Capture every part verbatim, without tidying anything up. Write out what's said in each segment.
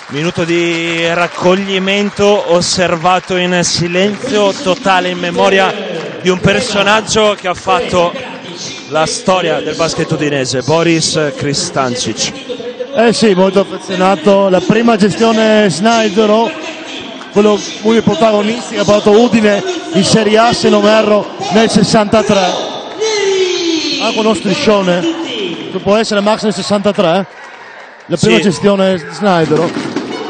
Minuto di raccoglimento osservato in silenzio totale in memoria di un personaggio che ha fatto la storia del basket udinese, Boris Kristancic. Eh sì, molto affezionato. La prima gestione Snaidero, quello uno dei protagonisti che ha portato Udine in Serie A, se non erro, nel sessantatré. Anche uno striscione che può essere Max nel sessantatré. La prima sì. gestione Snaidero.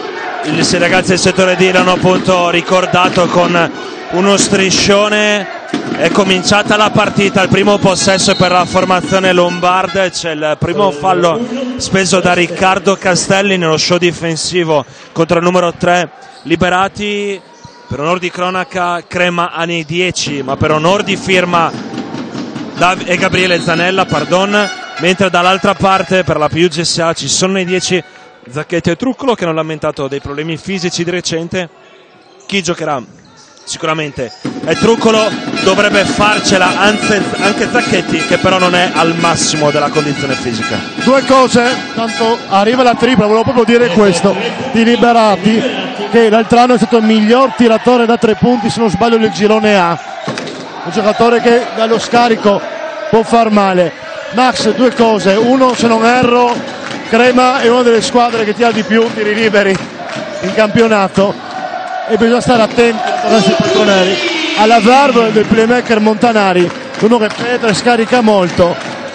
I ragazzi del settore D l'hanno appunto ricordato con uno striscione. È cominciata la partita, il primo possesso per la formazione lombarda, c'è il primo fallo speso da Riccardo Castelli nello show difensivo contro il numero tre Liberati. Per onor di cronaca Crema anni dieci, ma per onor di firma Dav- e Gabriele Zanella, pardon, mentre dall'altra parte per la P U G S A ci sono i dieci Zacchetti e Truccolo che hanno lamentato dei problemi fisici di recente. Chi giocherà? Sicuramente è Truccolo, dovrebbe farcela anzi, anche Zacchetti, che però non è al massimo della condizione fisica. Due cose, tanto arriva la tripla, volevo proprio dire questo di Liberati, che l'altro anno è stato il miglior tiratore da tre punti, se non sbaglio, del girone A, un giocatore che dallo scarico può far male. Max, due cose, uno, se non erro, Crema è una delle squadre che tira di più tiri liberi in campionato e bisogna stare attenti attraverso i poltroneri alla verve del playmaker Montanari, uno che penetra e scarica molto.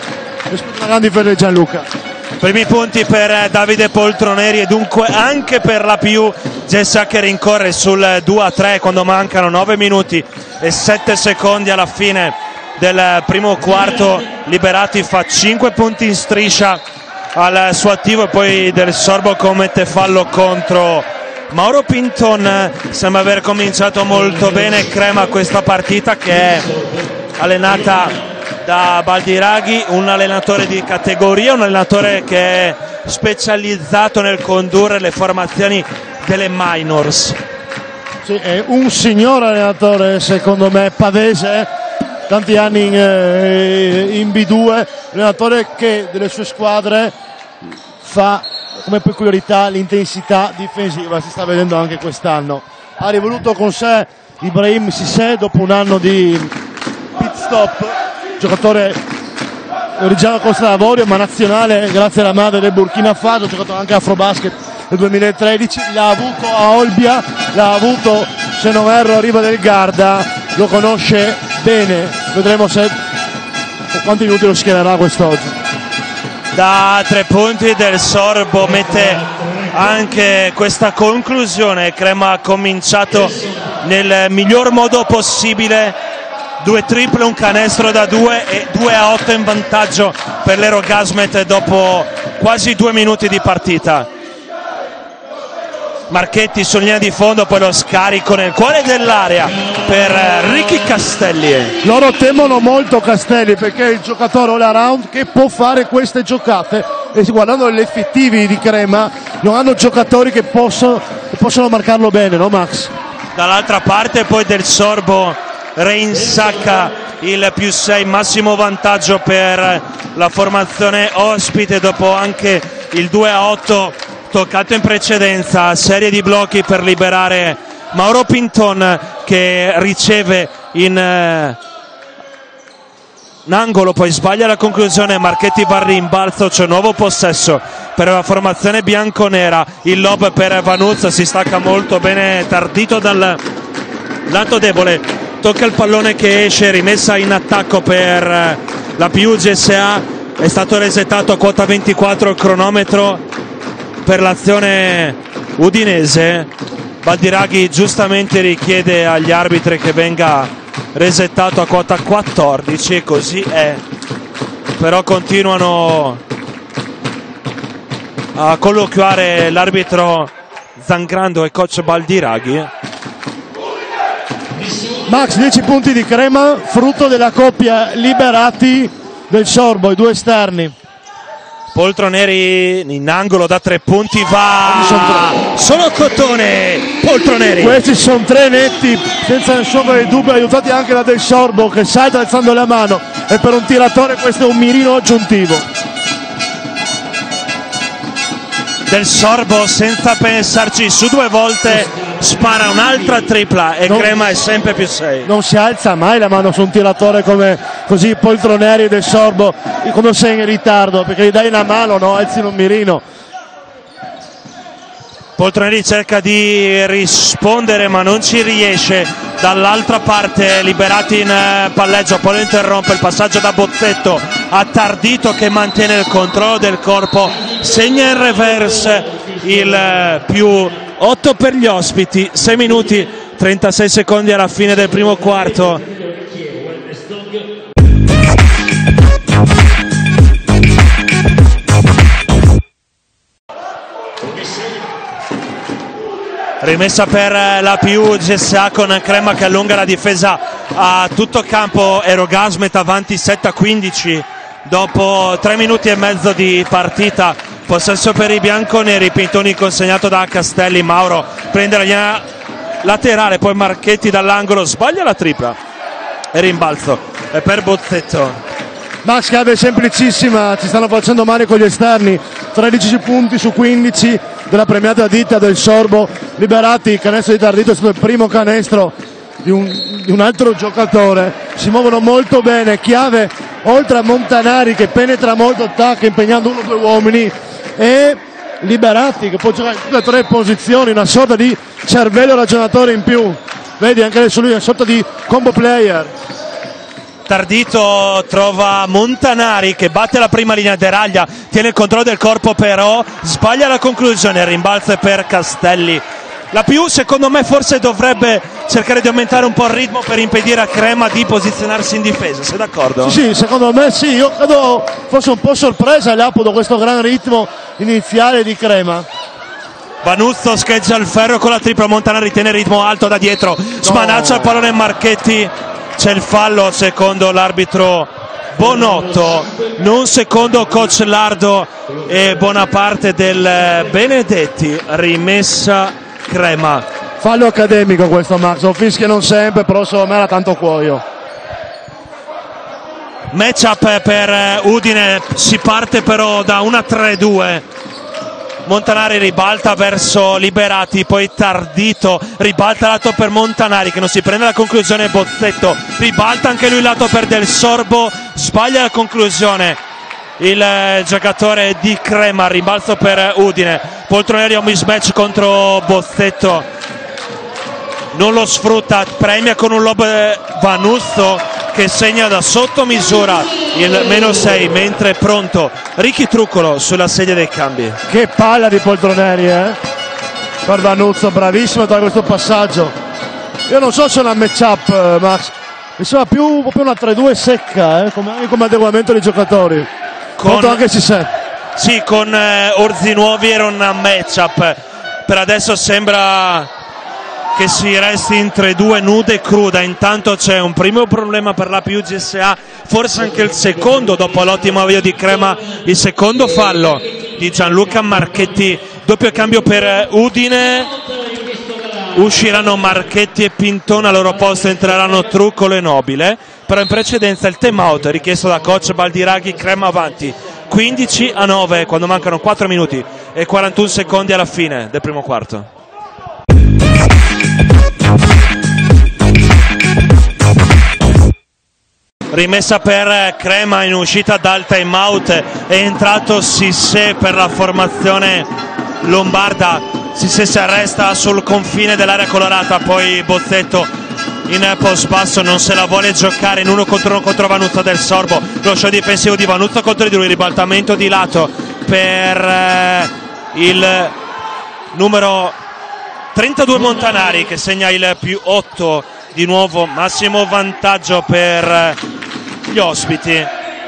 Una grande difesa di Gianluca. Primi punti per Davide Poltroneri e dunque anche per la P U G S A che rincorre sul due a tre quando mancano nove minuti e sette secondi alla fine del primo quarto. Liberati fa cinque punti in striscia al suo attivo e poi Del Sorbo commette fallo contro Mauro Pinton. Sembra aver cominciato molto bene Crema questa partita, che è allenata da Baldiraghi, un allenatore di categoria, un allenatore che è specializzato nel condurre le formazioni delle minors. Sì, è un signor allenatore secondo me, pavese, tanti anni in, eh, in B due, allenatore che delle sue squadre fa come peculiarità l'intensità difensiva, si sta vedendo anche quest'anno. Ha rivoluto con sé Ibrahim Sissé dopo un anno di pit stop, giocatore originario Costa d'Avorio ma nazionale grazie alla madre del Burkina Faso, ha giocato anche a Afrobasket nel duemilatredici, l'ha avuto a Olbia, l'ha avuto se non erro a Riva del Garda, lo conosce bene, vedremo se quanti minuti lo schiererà quest'oggi. Da tre punti Del Sorbo mette anche questa conclusione. Crema ha cominciato nel miglior modo possibile, due triple, un canestro da due e due a otto in vantaggio per l'Ero Gasmet dopo quasi due minuti di partita. Marchetti su linea di fondo, poi lo scarico nel cuore dell'area per Ricky Castelli. Loro temono molto Castelli perché è il giocatore all around che può fare queste giocate e guardando gli effettivi di Crema non hanno giocatori che possono, che possono marcarlo bene, no Max? Dall'altra parte poi Del Sorbo reinsacca il più sei, massimo vantaggio per la formazione ospite dopo anche il due a otto toccato in precedenza. Serie di blocchi per liberare Mauro Pinton che riceve in, eh, in angolo, poi sbaglia la conclusione. Marchetti va al rimbalzo, c'è nuovo possesso per la formazione bianconera. Il lob per Vanuzza, si stacca molto bene Tardito dal lato debole, tocca il pallone che esce, rimessa in attacco per la P U G S A. È stato resettato a quota ventiquattro il cronometro per l'azione udinese. Baldiraghi giustamente richiede agli arbitri che venga resettato a quota quattordici e così è, però continuano a colloquiare l'arbitro Zangrando e coach Baldiraghi. Max, dieci punti di Crema, frutto della coppia Liberati Del Sorbo, i due esterni. Poltroneri in angolo da tre punti, va solo Cotone. Poltroneri, questi sono tre netti senza nessun dubbio, aiutati anche da Del Sorbo che salta alzando la mano, e per un tiratore questo è un mirino aggiuntivo. del Sorbo, senza pensarci su due volte spara un'altra tripla e non, Crema è sempre più sei. Non si alza mai la mano su un tiratore come così poltroneri del Sorbo quando sei in ritardo, perché gli dai una mano, no, alzi un mirino. Poltroneri cerca di rispondere ma non ci riesce. Dall'altra parte Liberati in palleggio, poi lo interrompe il passaggio da Bozzetto a Tardito che mantiene il controllo del corpo, segna in reverse il più otto per gli ospiti. Sei minuti trentasei secondi alla fine del primo quarto. Rimessa per la P U G S A con Crema che allunga la difesa a tutto campo. Erogasmet avanti sette a quindici dopo tre minuti e mezzo di partita. Possesso per i bianconeri, Pintoni consegnato da Castelli. Mauro prende la linea laterale, poi Marchetti dall'angolo sbaglia la tripla e rimbalzo è per Bozzetto. Max, chiave semplicissima, ci stanno facendo male con gli esterni, tredici punti su quindici della premiata ditta del Sorbo. Liberati, canestro di Tardito è stato il primo canestro di un, di un altro giocatore, si muovono molto bene, chiave oltre a Montanari che penetra molto, attacca impegnando uno o due uomini, e Liberati che può giocare in tutte e tre posizioni, una sorta di cervello ragionatore in più, vedi anche adesso lui è una sorta di combo player. Tardito trova Montanari che batte la prima linea deraglia, tiene il controllo del corpo però sbaglia la conclusione, il rimbalzo è per Castelli. La P U secondo me forse dovrebbe cercare di aumentare un po' il ritmo per impedire a Crema di posizionarsi in difesa, sei d'accordo? Sì, sì, secondo me sì, io credo fosse un po' sorpresa Leopoldo questo gran ritmo iniziale di Crema. Vanuzzo scheggia il ferro con la tripla, Montanari tiene il ritmo alto da dietro, smanaccia il pallone Marchetti. C'è il fallo secondo l'arbitro Bonotto, non secondo coach Lardo e buona parte del Benedetti. Rimessa Crema. Fallo accademico questo, Max, lo fischia non sempre, però secondo me era tanto cuoio. Matchup per Udine, si parte però da una tre due. Montanari ribalta verso Liberati, poi Tardito ribalta lato per Montanari che non si prende la conclusione. Bozzetto ribalta anche lui lato per Del Sorbo, sbaglia la conclusione il giocatore di Crema. Rimbalzo per Udine, Poltroneri a un mismatch contro Bozzetto, non lo sfrutta, premia con un lob Vanuzzo che segna da sotto misura il meno sei, mentre è pronto Ricky Truccolo sulla sedia dei cambi. Che palla di Poltroneri, eh? Per Vanuzzo, bravissimo da questo passaggio. Io non so se è una match-up, Max, mi sembra più, più una tre due secca, eh? come, come adeguamento dei giocatori. Con, anche Cissé. Sì, con eh, Orzi Nuovi era una match-up, per adesso sembra che si resti in tre due nuda e cruda. Intanto c'è un primo problema per la P U G S A, forse anche il secondo dopo l'ottimo avvio di Crema, il secondo fallo di Gianluca Marchetti. Doppio cambio per Udine, usciranno Marchetti e Pintone, al loro posto entreranno Truccolo e Nobile, però in precedenza il time out richiesto da coach Baldiraghi. Crema avanti quindici a nove quando mancano quattro minuti e quarantuno secondi alla fine del primo quarto. Rimessa per Crema in uscita dal time out, è entrato Cissé per la formazione lombarda. Cissé si arresta sul confine dell'area colorata, poi Bozzetto in post basso non se la vuole giocare in uno contro uno contro Vanuzzo del Sorbo, lo show difensivo di Vanuzzo contro di lui, ribaltamento di lato per eh, il numero trentadue Montanari che segna il più otto, di nuovo massimo vantaggio per gli ospiti.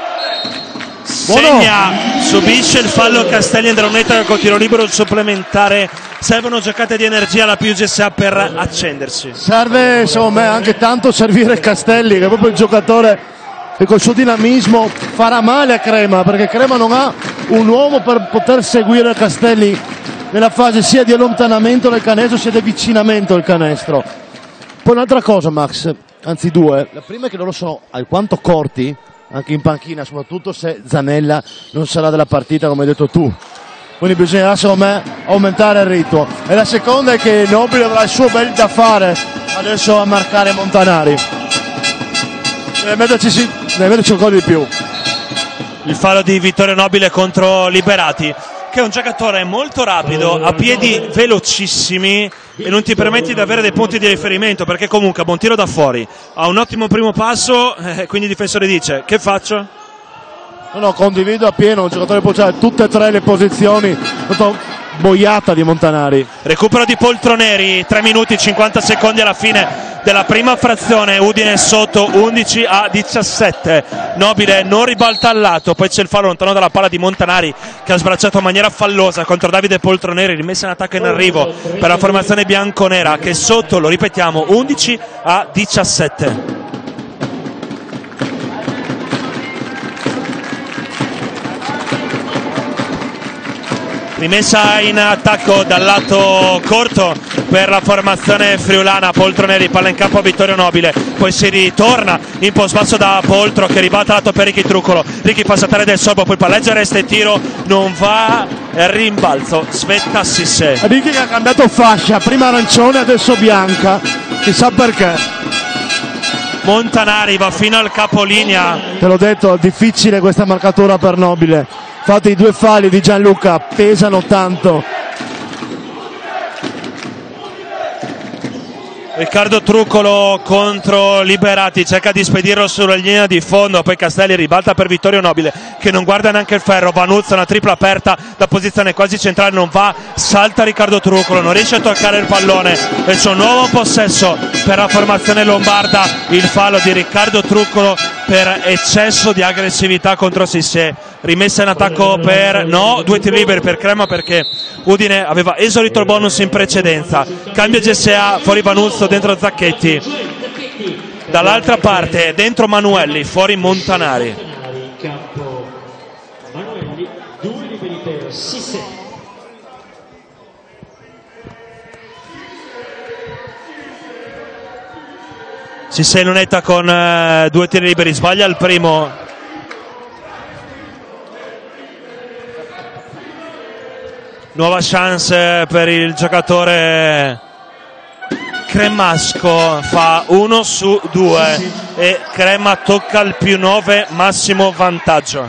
Segna, subisce il fallo Castelli, andrà un'etta con tiro libero, il supplementare. Servono giocate di energia alla P U G S A per accendersi. Serve secondo me anche tanto servire Castelli, che è proprio il giocatore che col suo dinamismo farà male a Crema, perché Crema non ha un uomo per poter seguire Castelli nella fase sia di allontanamento del canestro sia di avvicinamento al canestro. Poi un'altra cosa, Max, anzi due. La prima è che loro sono alquanto corti anche in panchina, soprattutto se Zanella non sarà della partita come hai detto tu. quindi bisognerà secondo me aumentare il ritmo. E la seconda è che Nobile avrà il suo bel da fare adesso a marcare Montanari, deve metterci, deve metterci un po' di più. Il fallo di Vittorio Nobile contro Liberati, che è un giocatore molto rapido, a piedi velocissimi e non ti permetti di avere dei punti di riferimento, perché comunque a buon tiro da fuori ha un ottimo primo passo, eh, quindi il difensore dice: che faccio? No, no, condivido appieno, un giocatore può giocare tutte e tre le posizioni, boiata di Montanari. Recupero di Poltroneri, tre minuti cinquanta secondi alla fine della prima frazione, Udine sotto undici a diciassette. Nobile non ribalta al lato, poi c'è il fallo lontano dalla palla di Montanari che ha sbracciato in maniera fallosa contro Davide Poltroneri, rimessa in attacco in arrivo per la formazione bianconera che è sotto, lo ripetiamo, undici a diciassette. Rimessa in attacco dal lato corto per la formazione friulana, Poltroneri, palla in campo a Vittorio Nobile, poi si ritorna in post basso da Poltro che ribalta lato per Ricky Truccolo, Ricky passa a tale del Sorbo, poi palleggia, resta e tiro, non va, rimbalzo, Sveta Sisse. Ricky che ha cambiato fascia, prima arancione adesso bianca, chissà perché. Montanari va fino al capolinea. Te l'ho detto, difficile questa marcatura per Nobile. Infatti i due falli di Gianluca pesano tanto. Riccardo Truccolo contro Liberati, cerca di spedirlo sulla linea di fondo, poi Castelli ribalta per Vittorio Nobile che non guarda neanche il ferro, Vanuzza una tripla aperta da posizione quasi centrale, non va, salta Riccardo Truccolo, non riesce a toccare il pallone e c'è un nuovo possesso per la formazione lombarda, il fallo di Riccardo Truccolo per eccesso di aggressività contro Sissé. Rimessa in attacco per no, due tiri liberi per Crema perché Udine aveva esaurito il bonus in precedenza. Cambio G S A, fuori Vanuzzo, dentro Zacchetti, dall'altra parte dentro Manuelli, fuori Montanari. Manuelli, due liberi per Sissé. Sissé lunetta con eh, due tiri liberi, sbaglia il primo. Nuova chance per il giocatore cremasco, fa uno su due e Crema tocca il più nove, massimo vantaggio.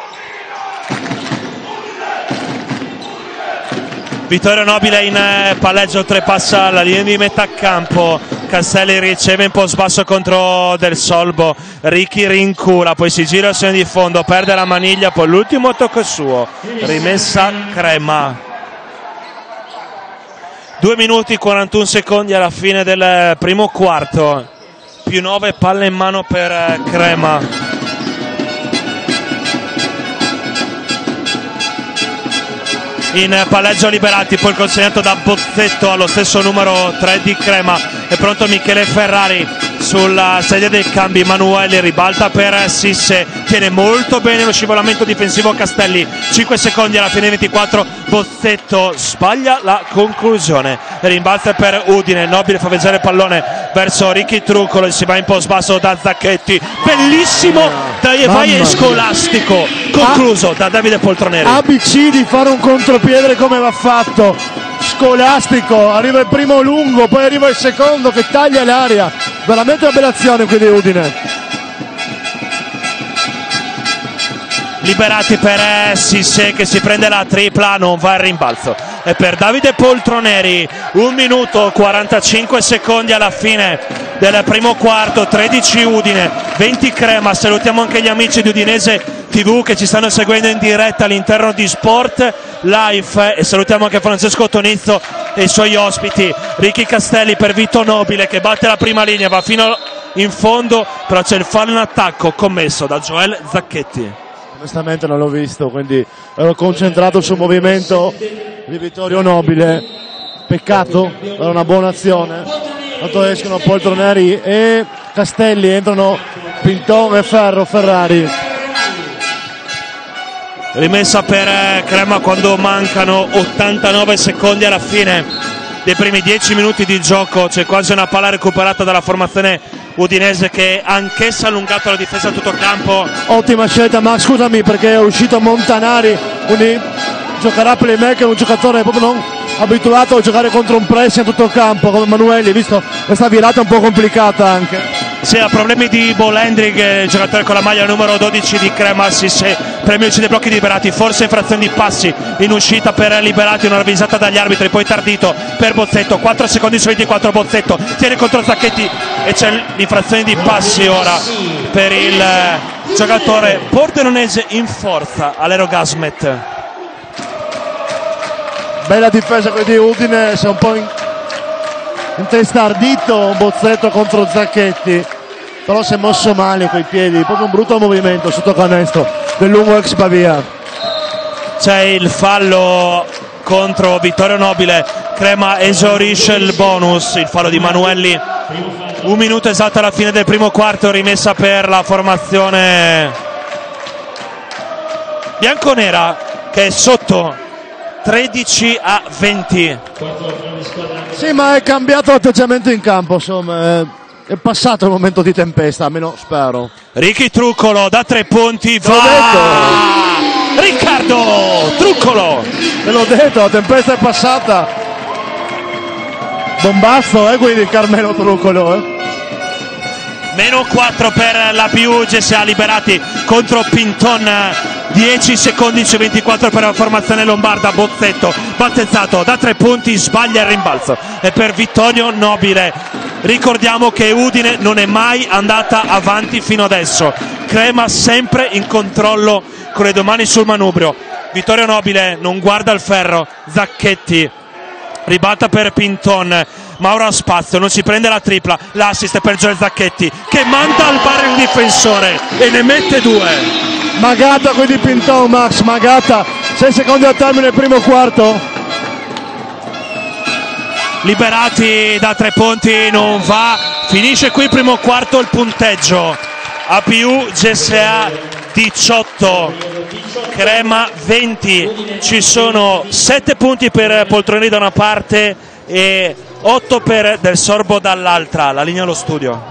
Vittorio Nobile in palleggio, oltrepassa la linea di metà campo, Castelli riceve in post basso contro Del Solbo, Ricky rincula, poi si gira al segno di fondo, perde la maniglia, poi l'ultimo tocco è suo, rimessa Crema. due minuti e quarantuno secondi alla fine del primo quarto, più nove palle in mano per Crema. In palleggio Liberati, poi il consegnato da Bozzetto allo stesso numero tre di Crema, è pronto Michele Ferrari sulla sedia dei cambi, Emanuele ribalta per Sisse, tiene molto bene lo scivolamento difensivo Castelli, cinque secondi alla fine ventiquattro, Bozzetto sbaglia la conclusione, rimbalza per Udine, Nobile fa veggere il pallone verso Ricky Truccolo e si va in post basso da Zacchetti, bellissimo dai vai e scolastico, concluso ah, da Davide Poltroneri. A B C di fare un contropiede come va fatto, scolastico, arriva il primo lungo, poi arriva il secondo che taglia l'aria, veramente una bella azione qui di Udine. Liberati per Sisse che si prende la tripla, non va al rimbalzo, e per Davide Poltroneri un minuto quarantacinque secondi alla fine del primo quarto, tredici Udine, venti Crema. Salutiamo anche gli amici di Udinese tivù che ci stanno seguendo in diretta all'interno di Sport Life e salutiamo anche Francesco Tonizzo e i suoi ospiti. Ricky Castelli per Vito Nobile che batte la prima linea, va fino in fondo, però c'è il fallo in attacco commesso da Joel Zacchetti. Onestamente non l'ho visto, quindi ero concentrato sul movimento di Vittorio Nobile, peccato, era una buona azione. Tanto escono Poltroneri e Castelli, entrano Pinton e Ferro Ferrari. Rimessa per Crema quando mancano ottantanove secondi alla fine dei primi dieci minuti di gioco, c'è quasi una palla recuperata dalla formazione udinese che anch'essa ha allungato la difesa a tutto campo. Ottima scelta, ma scusami perché è uscito Montanari, quindi giocherà playmaker, un giocatore proprio non abituato a giocare contro un pressing a tutto il campo come Manuelli, visto questa virata un po' complicata anche. Sì, ha problemi di ball handling, il giocatore con la maglia numero dodici di Crema Sissé, premio dei blocchi liberati, forse infrazione di passi in uscita per liberati, una ravvisata dagli arbitri, poi Tardito per Bozzetto, quattro secondi su ventiquattro, Bozzetto tiene contro Zacchetti e c'è l'infrazione di passi ora per il giocatore pordenonese in forza, Alero Gasmet. Bella difesa quella di Udine, si è un po' in... intestardito Bozzetto contro Zacchetti, però si è mosso male coi piedi, proprio un brutto movimento sotto canestro del lungo ex Pavia. C'è il fallo contro Vittorio Nobile, Crema esaurisce il bonus, il fallo di Manuelli, un minuto esatto alla fine del primo quarto, rimessa per la formazione bianconera che è sotto tredici a venti. Sì, ma è cambiato l'atteggiamento in campo, insomma, è, è passato il momento di tempesta, almeno spero. Ricky Truccolo da tre punti, va! Detto. Riccardo Truccolo! Ve l'ho detto, la tempesta è passata. Bombazzo, eh, quindi Carmelo Truccolo, eh. Meno quattro per la P U G S A, liberati contro Pinton, dieci secondi su ventiquattro per la formazione lombarda. Bozzetto battezzato da tre punti, sbaglia il rimbalzo e per Vittorio Nobile. Ricordiamo che Udine non è mai andata avanti fino adesso, Crema sempre in controllo con le due mani sul manubrio. Vittorio Nobile non guarda il ferro, Zacchetti ribatta per Pinton, Mauro ha spazio, non si prende la tripla, l'assist per Joel Zacchetti che manda al bar il difensore e ne mette due. Magata quindi Pinton, Max, Magata, sei secondi al termine del primo quarto. Liberati da tre punti, non va, finisce qui il primo quarto, il punteggio A P U G S A diciotto, Crema venti, ci sono sette punti per Poltroni da una parte e otto per Del Sorbo dall'altra. La linea allo studio.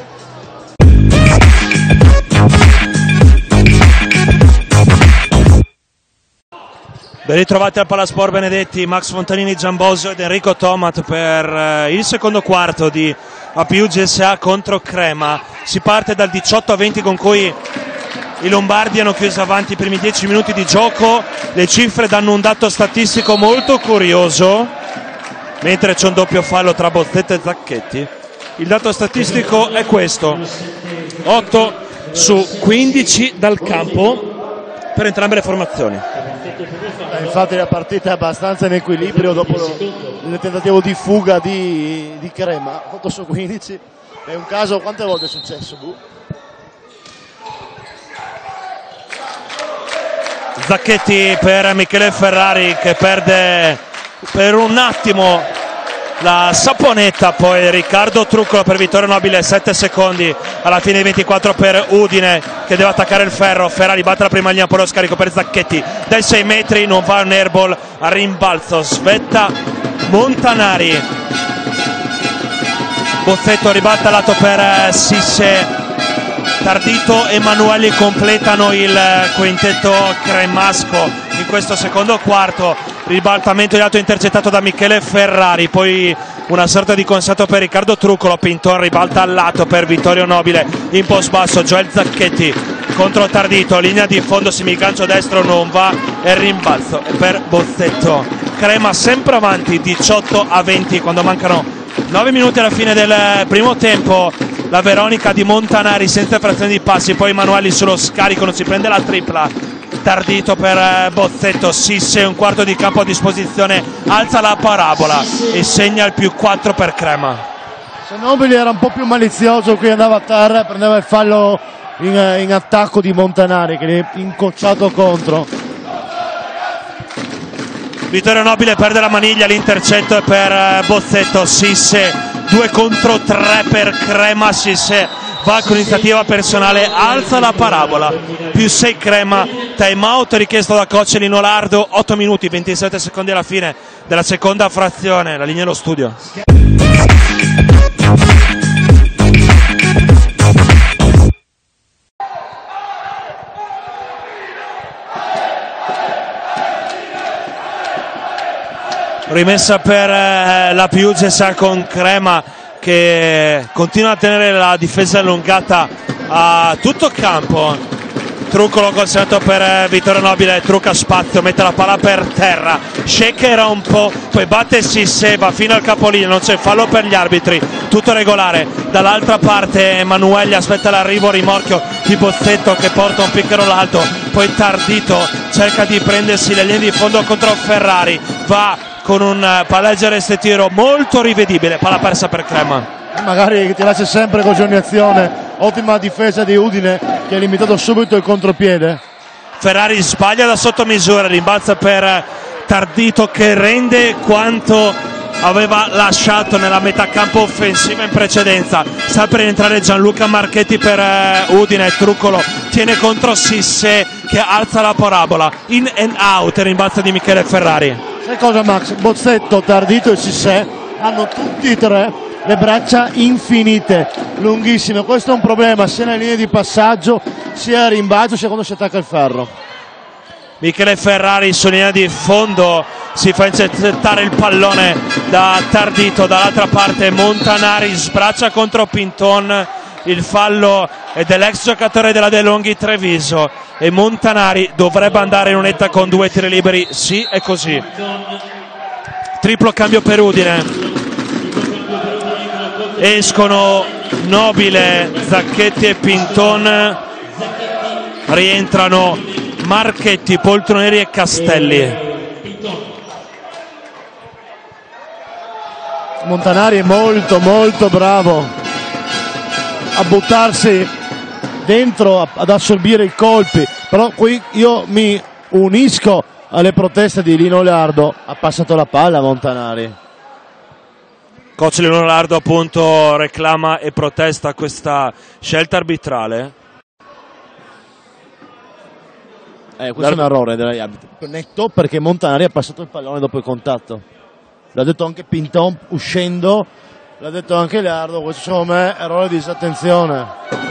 Ben ritrovati al Palasport Benedetti, Max Fontanini, Giambosio ed Enrico Tomat per eh, il secondo quarto di A P U G S A contro Crema. Si parte dal diciotto a venti con cui i lombardi hanno chiuso avanti i primi dieci minuti di gioco. Le cifre danno un dato statistico molto curioso, mentre c'è un doppio fallo tra Bozzetto e Zacchetti. Il dato statistico è questo: otto su quindici dal campo per entrambe le formazioni. Eh, infatti la partita è abbastanza in equilibrio dopo il tentativo di fuga di, di Crema. otto su quindici è un caso, quante volte è successo? Buh. Zacchetti per Michele Ferrari che perde per un attimo la saponetta, poi Riccardo Truccolo per Vittorio Nobile, sette secondi alla fine di ventiquattro per Udine che deve attaccare il ferro. Ferrari batte la prima linea, poi lo scarico per Zacchetti dai sei metri, non va un airball, a rimbalzo svetta Montanari. Bozzetto ribatte a lato per Sisse, Tardito e Manuelli completano il quintetto cremasco in questo secondo quarto. Ribaltamento di lato intercettato da Michele Ferrari, poi una sorta di consato per Riccardo Truccolo. Pinton ribalta al lato per Vittorio Nobile in post basso, Joel Zacchetti contro Tardito, linea di fondo, semigancio destro, non va e rimbalzo per Bozzetto. Crema sempre avanti diciotto a venti quando mancano nove minuti alla fine del primo tempo. La Veronica di Montanari senza frazione di passi, poi Manuelli sullo scarico, non si prende la tripla. Tardito per Bozzetto, Sisse un quarto di campo a disposizione, alza la parabola e segna il più quattro per Crema. Se Nobili era un po' più malizioso, qui andava a terra, prendeva il fallo in, in attacco di Montanari che gli è incocciato contro. Vittorio Nobile perde la maniglia, l'intercetto è per Bozzetto. Sisse due contro tre per Crema, Sisse va con iniziativa personale, alza la parabola, più sei Crema. Time out richiesto da coach Lino Lardo, otto minuti ventisette secondi alla fine della seconda frazione. La linea allo studio. rimessa per eh, la Piugesa con Crema che continua a tenere la difesa allungata a tutto campo. Truccolo consegnato per Vittorio Nobile, trucca spazio, mette la palla per terra, shakera un po', poi batte Sissé, va fino al capolinea, non c'è fallo per gli arbitri, tutto regolare. Dall'altra parte Emanuelli aspetta l'arrivo, rimorchio di Bozzetto che porta un piccolo l'alto, poi Tardito cerca di prendersi le linee di fondo contro Ferrari, va con un palleggio e tiro molto rivedibile, palla persa per Crema. Magari ti lascia sempre con cognizione. Ottima difesa di Udine che ha limitato subito il contropiede. Ferrari sbaglia da sotto misura, rimbalza per Tardito che rende quanto aveva lasciato nella metà campo offensiva in precedenza. Sta per entrare Gianluca Marchetti per Udine, Truccolo tiene contro Sissé che alza la parabola, in and out, rimbalza di Michele Ferrari. Sai cosa Max? Bozzetto, Tardito e Sissé hanno tutti e tre le braccia infinite, lunghissime. Questo è un problema sia nelle linee di passaggio sia a rimbalzo sia quando si attacca il ferro. Michele Ferrari su linea di fondo si fa intercettare il pallone da Tardito, dall'altra parte Montanari sbraccia contro Pinton, il fallo è dell'ex giocatore della De Longhi Treviso e Montanari dovrebbe andare in unetta con due tiri liberi, sì è così. Triplo cambio per Udine. Escono Nobile, Zacchetti e Pinton, rientrano Marchetti, Poltroneri e Castelli. Montanari è molto molto bravo a buttarsi dentro, ad assorbire i colpi, però qui io mi unisco alle proteste di Lino Leardo, ha passato la palla Montanari. Coach Leonardo appunto reclama e protesta questa scelta arbitrale. Eh, questo è un errore degli arbitri. Netto perché Montanari ha passato il pallone dopo il contatto. L'ha detto anche Pinton uscendo, l'ha detto anche Leardo, questo secondo me è errore di disattenzione.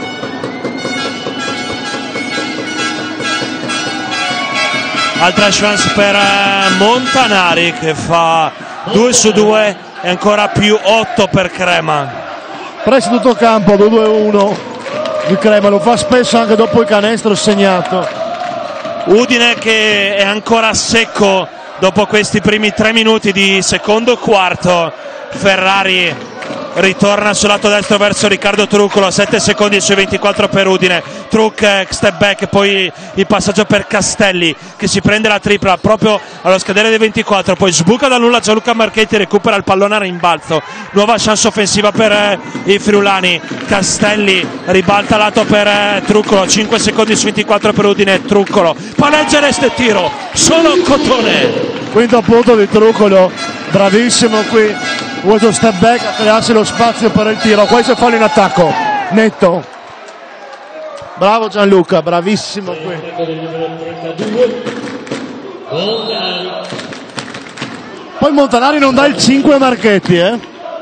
Altra chance per Montanari che fa due su due e ancora più otto per Crema. Presi tutto il campo, due uno di Crema, lo fa spesso anche dopo il canestro segnato. Udine che è ancora secco dopo questi primi tre minuti di secondo quarto. Ferrari ritorna sul lato destro verso Riccardo Truccolo, sette secondi sui ventiquattro per Udine. Truc, step back, poi il passaggio per Castelli che si prende la tripla proprio allo scadere dei ventiquattro, poi sbuca da nulla Gianluca Marchetti, recupera il pallone a rimbalzo, nuova chance offensiva per eh, i friulani. Castelli ribalta lato per eh, Truccolo, cinque secondi su ventiquattro per Udine. Truccolo, palleggia, resta e tiro, solo Cotone. Quinto punto di Truccolo, bravissimo qui, questo step back a crearsi lo spazio per il tiro, questo è fallo in attacco, netto. Bravo Gianluca, bravissimo qui. Poi Montanari non dà il cinque a Marchetti, eh?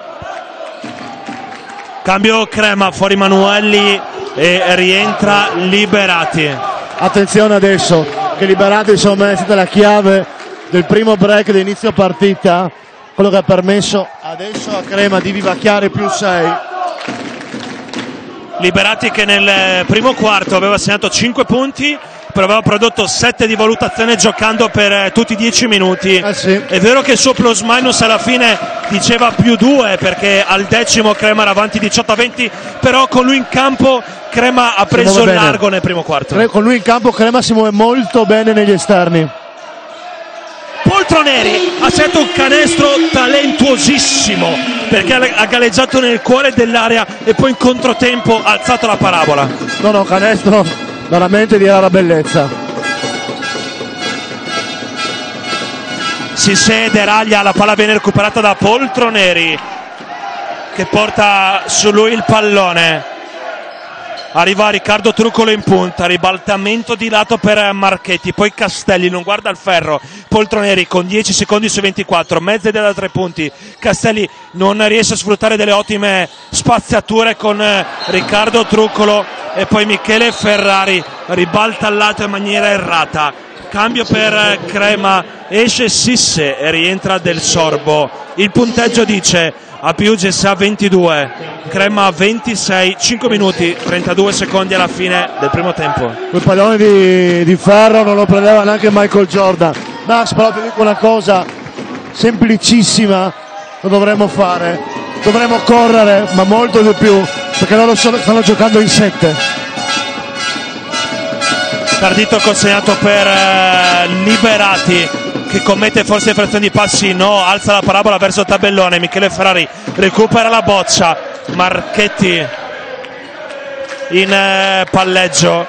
Cambio Crema, fuori Manuelli e rientra Liberati. Attenzione adesso che Liberati insomma è stata la chiave del primo break di inizio partita, quello che ha permesso adesso a Crema di vivacchiare più sei. Liberati che nel primo quarto aveva segnato cinque punti, però aveva prodotto sette di valutazione giocando per tutti i dieci minuti. Eh sì. È vero che il suo plus minus alla fine diceva più due perché al decimo Crema era avanti diciotto a venti, però con lui in campo Crema ha preso il largo nel primo quarto. Con lui in campo Crema si muove molto bene negli esterni. Poltroneri ha segnato un canestro talentuosissimo perché ha galleggiato nel cuore dell'area e poi in controtempo ha alzato la parabola. No, no, canestro veramente di rara bellezza. Si sede Raglia, la palla viene recuperata da Poltroneri che porta su lui il pallone. Arriva Riccardo Truccolo in punta, ribaltamento di lato per Marchetti, poi Castelli non guarda il ferro, Poltroneri con dieci secondi su ventiquattro, mezza idea da tre punti, Castelli non riesce a sfruttare delle ottime spaziature con Riccardo Truccolo e poi Michele Ferrari ribalta al lato in maniera errata. Cambio per Crema, esce Sisse e rientra Del Sorbo. Il punteggio dice a Perugia S A ventidue, Crema ventisei, cinque minuti trentadue secondi alla fine del primo tempo. Quel pallone di, di ferro non lo prendeva neanche Michael Jordan. Max, però ti dico una cosa semplicissima, lo dovremmo fare, dovremmo correre, ma molto di più, perché loro sono, stanno giocando in sette. Tardito consegnato per eh, Liberati, che commette forse infrazione di passi, no, alza la parabola verso il tabellone. Michele Ferrari recupera la boccia, Marchetti in eh, palleggio,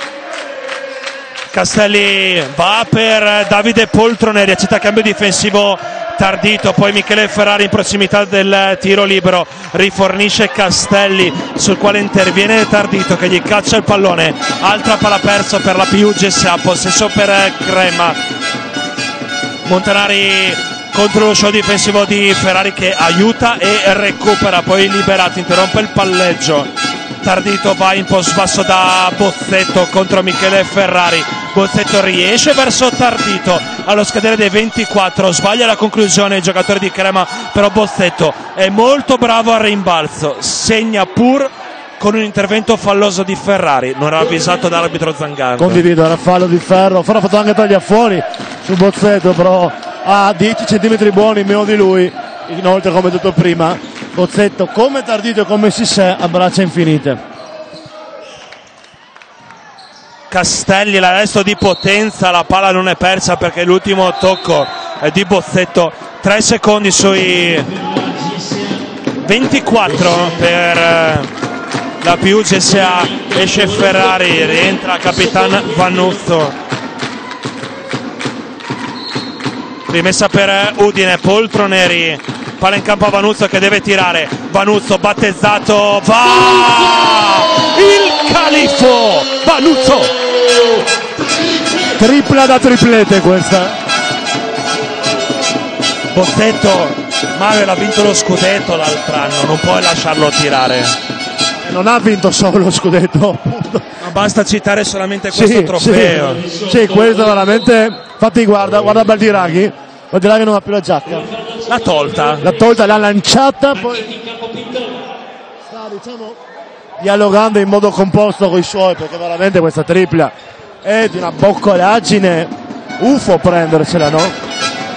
Castelli va per Davide Poltroneri, accetta cambio difensivo Tardito, poi Michele Ferrari in prossimità del tiro libero, rifornisce Castelli sul quale interviene Tardito che gli caccia il pallone, altra palla persa per la Perugia S A, possesso per Crema. Montanari contro lo show difensivo di Ferrari che aiuta e recupera, poi Liberati interrompe il palleggio. Tardito va in post basso da Bozzetto contro Michele Ferrari, Bozzetto riesce verso Tardito allo scadere dei ventiquattro, sbaglia la conclusione il giocatore di Crema, però Bozzetto è molto bravo al rimbalzo, segna pur con un intervento falloso di Ferrari, non era avvisato dall'arbitro Zangano. Condivido, era fallo di ferro, Ferro ha fatto anche taglia fuori su Bozzetto, però ha dieci centimetri buoni meno di lui, inoltre come detto prima Bozzetto come Tardito e come Sissè a braccia infinite. Castelli, l'arresto di potenza, la palla non è persa perché l'ultimo tocco è di Bozzetto, tre secondi sui ventiquattro per la Perugia S A, esce Ferrari, rientra Capitan Vanuzzo, rimessa per Udine, Poltroneri, palla in campo a Vanuzzo che deve tirare, Vanuzzo battezzato, va il califfo Vanuzzo, tripla da triplete questa. Bozzetto, Mario ha vinto lo scudetto l'altro anno, non puoi lasciarlo tirare. Non ha vinto solo lo scudetto, ma basta citare solamente questo sì, trofeo. Sì, sì, questo veramente. Infatti guarda, guarda Baldiraghi, Baldiraghi non ha più la giacca. L'ha tolta. L'ha tolta, l'ha lanciata, poi sta diciamo dialogando in modo composto con i suoi, perché veramente questa tripla è di una boccolaggine ufo prendersela, no?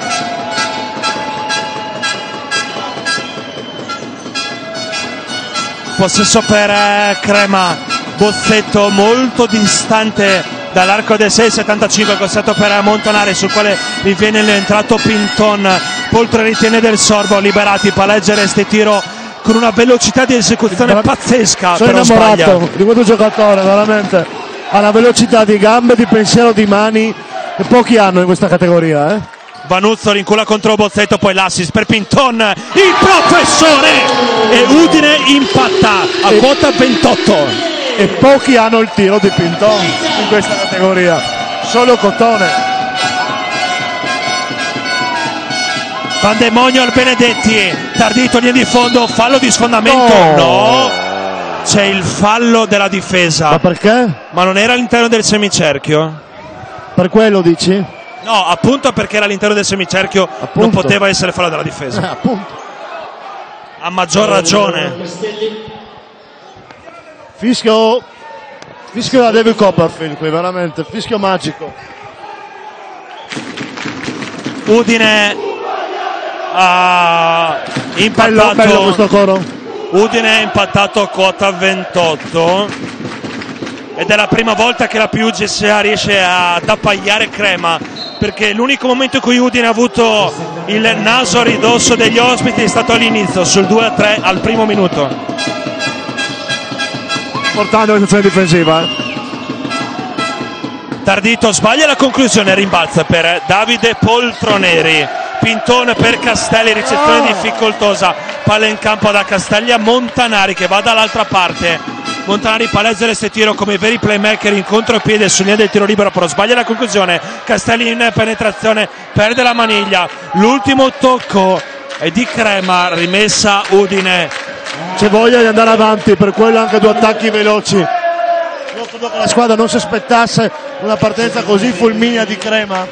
Possesso per eh, Crema, Bozzetto molto distante dall'arco del sei settantacinque, consegnato per Montanari sul quale riviene l'entrato Pinton, Poltre ritiene Del Sorbo, Liberati, palleggia resti tiro con una velocità di esecuzione Ver- pazzesca. Sono però innamorato sbaglia. di questo giocatore, veramente ha una velocità di gambe, di pensiero, di mani che pochi hanno in questa categoria, eh? Vanuzzo rincula contro Bozzetto, poi l'assist per Pinton, il professore, e Udine impatta a e, quota ventotto. E pochi hanno il tiro di Pinton in questa categoria, solo Cotone. Pandemonio al Benedetti, Tardito linea di fondo, fallo di sfondamento, no, no. C'è il fallo della difesa. Ma perché? Ma non era all'interno del semicerchio? Per quello dici? No, appunto perché era all'interno del semicerchio, appunto. Non poteva essere fallo della difesa. Eh, appunto. A maggior ragione. Fischio, fischio da David Copperfield qui, veramente, fischio magico. Udine ha impattato. Bello, bello questo coro. Udine ha impattato a quota ventotto. Ed è la prima volta che la Perugia S A riesce ad appagliare Crema, perché l'unico momento in cui Udine ha avuto il naso a ridosso degli ospiti è stato all'inizio, sul due a tre al primo minuto. Portando la situazione difensiva. Eh. Tardito sbaglia la conclusione, rimbalza per Davide Poltroneri. Pintone per Castelli, ricezione oh. difficoltosa, palla in campo da Castelli a Montanari che va dall'altra parte. Montanari palleggia reste tiro come i veri playmaker in contropiede sulla linea del tiro libero, però sbaglia la conclusione. Castelli in penetrazione, perde la maniglia, l'ultimo tocco è di Crema, rimessa Udine. C'è voglia di andare avanti, per quello anche due attacchi veloci. Io credo che la squadra non si aspettasse una partenza così fulminea di Crema?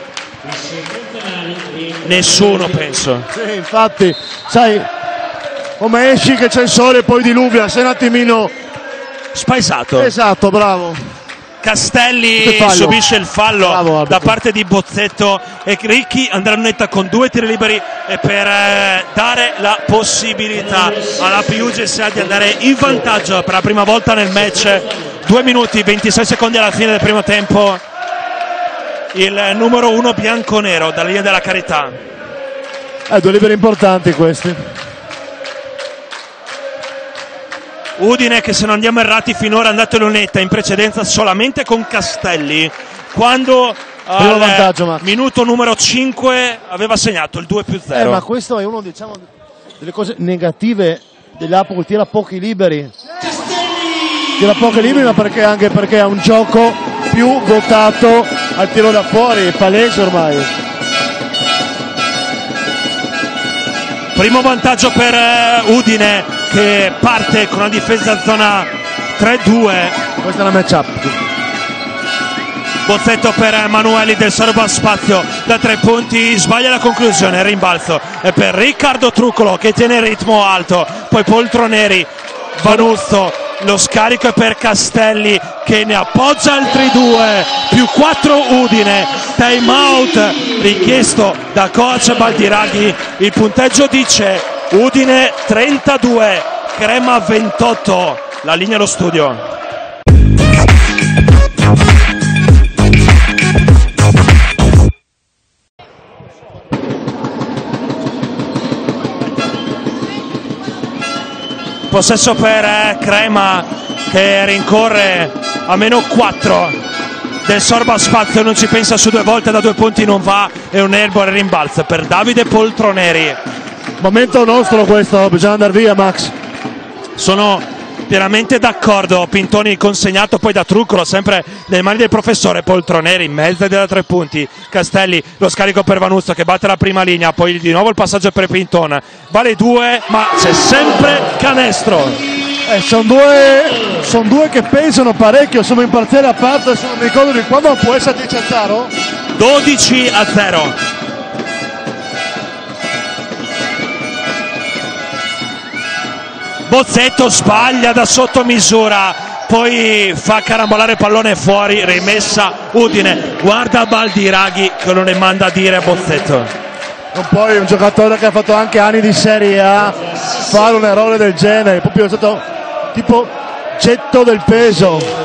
Nessuno, penso. Sì, infatti, sai, come esci che c'è il sole e poi diluvia, sei un attimino spaesato. Esatto, bravo. Castelli subisce il fallo bravo, da parte di Bozzetto e Ricchi andrà in netta con due tiri liberi e per eh, dare la possibilità alla P U G S A di andare in vantaggio per la prima volta nel match. Due minuti ventisei secondi alla fine del primo tempo. Il numero uno bianconero dalla linea della Carità. Eh, due liberi importanti questi. Udine che, se non andiamo errati, finora è andato in lunetta, in precedenza solamente con Castelli, quando al minuto numero cinque aveva segnato il due più zero. Eh, ma questo è uno, diciamo, delle cose negative dell'Apol, tira pochi liberi. Tira pochi liberi, ma perché anche perché ha un gioco più votato al tiro da fuori, è palese ormai. Primo vantaggio per Udine, che parte con una difesa zona tre due. Questa è una match-up. Bozzetto per Manueli del Sorbo a spazio da tre punti, sbaglia la conclusione, rimbalzo è per Riccardo Truccolo che tiene il ritmo alto, poi Poltroneri, Vanuzzo, lo scarico è per Castelli che ne appoggia altri due, più quattro Udine, time out richiesto da coach Baldiraghi. Il punteggio dice Udine trentadue, Crema ventotto, la linea allo studio. Possesso per Crema che rincorre a meno quattro del Sorbo a spazio, non ci pensa su due volte, da due punti non va, e un airball rimbalzo per Davide Poltroneri. Momento nostro questo, bisogna andare via, Max. Sono pienamente d'accordo. Pintoni consegnato poi da Truccolo, sempre nelle mani del professore. Poltroneri in mezzo da tre punti. Castelli, lo scarico per Vanuzzo che batte la prima linea, poi di nuovo il passaggio per Pinton, vale due ma c'è sempre canestro. Eh, sono due, son due che pesano parecchio, sono in parziale a parte, adesso non mi ricordo di quando, può essere dieci a zero? dodici a zero. Bozzetto sbaglia da sotto misura, poi fa carambolare il pallone fuori, rimessa Udine. Guarda Baldiraghi che non ne manda a dire a Bozzetto. Non puoi un giocatore che ha fatto anche anni di Serie A fare un errore del genere, proprio è stato tipo getto del peso.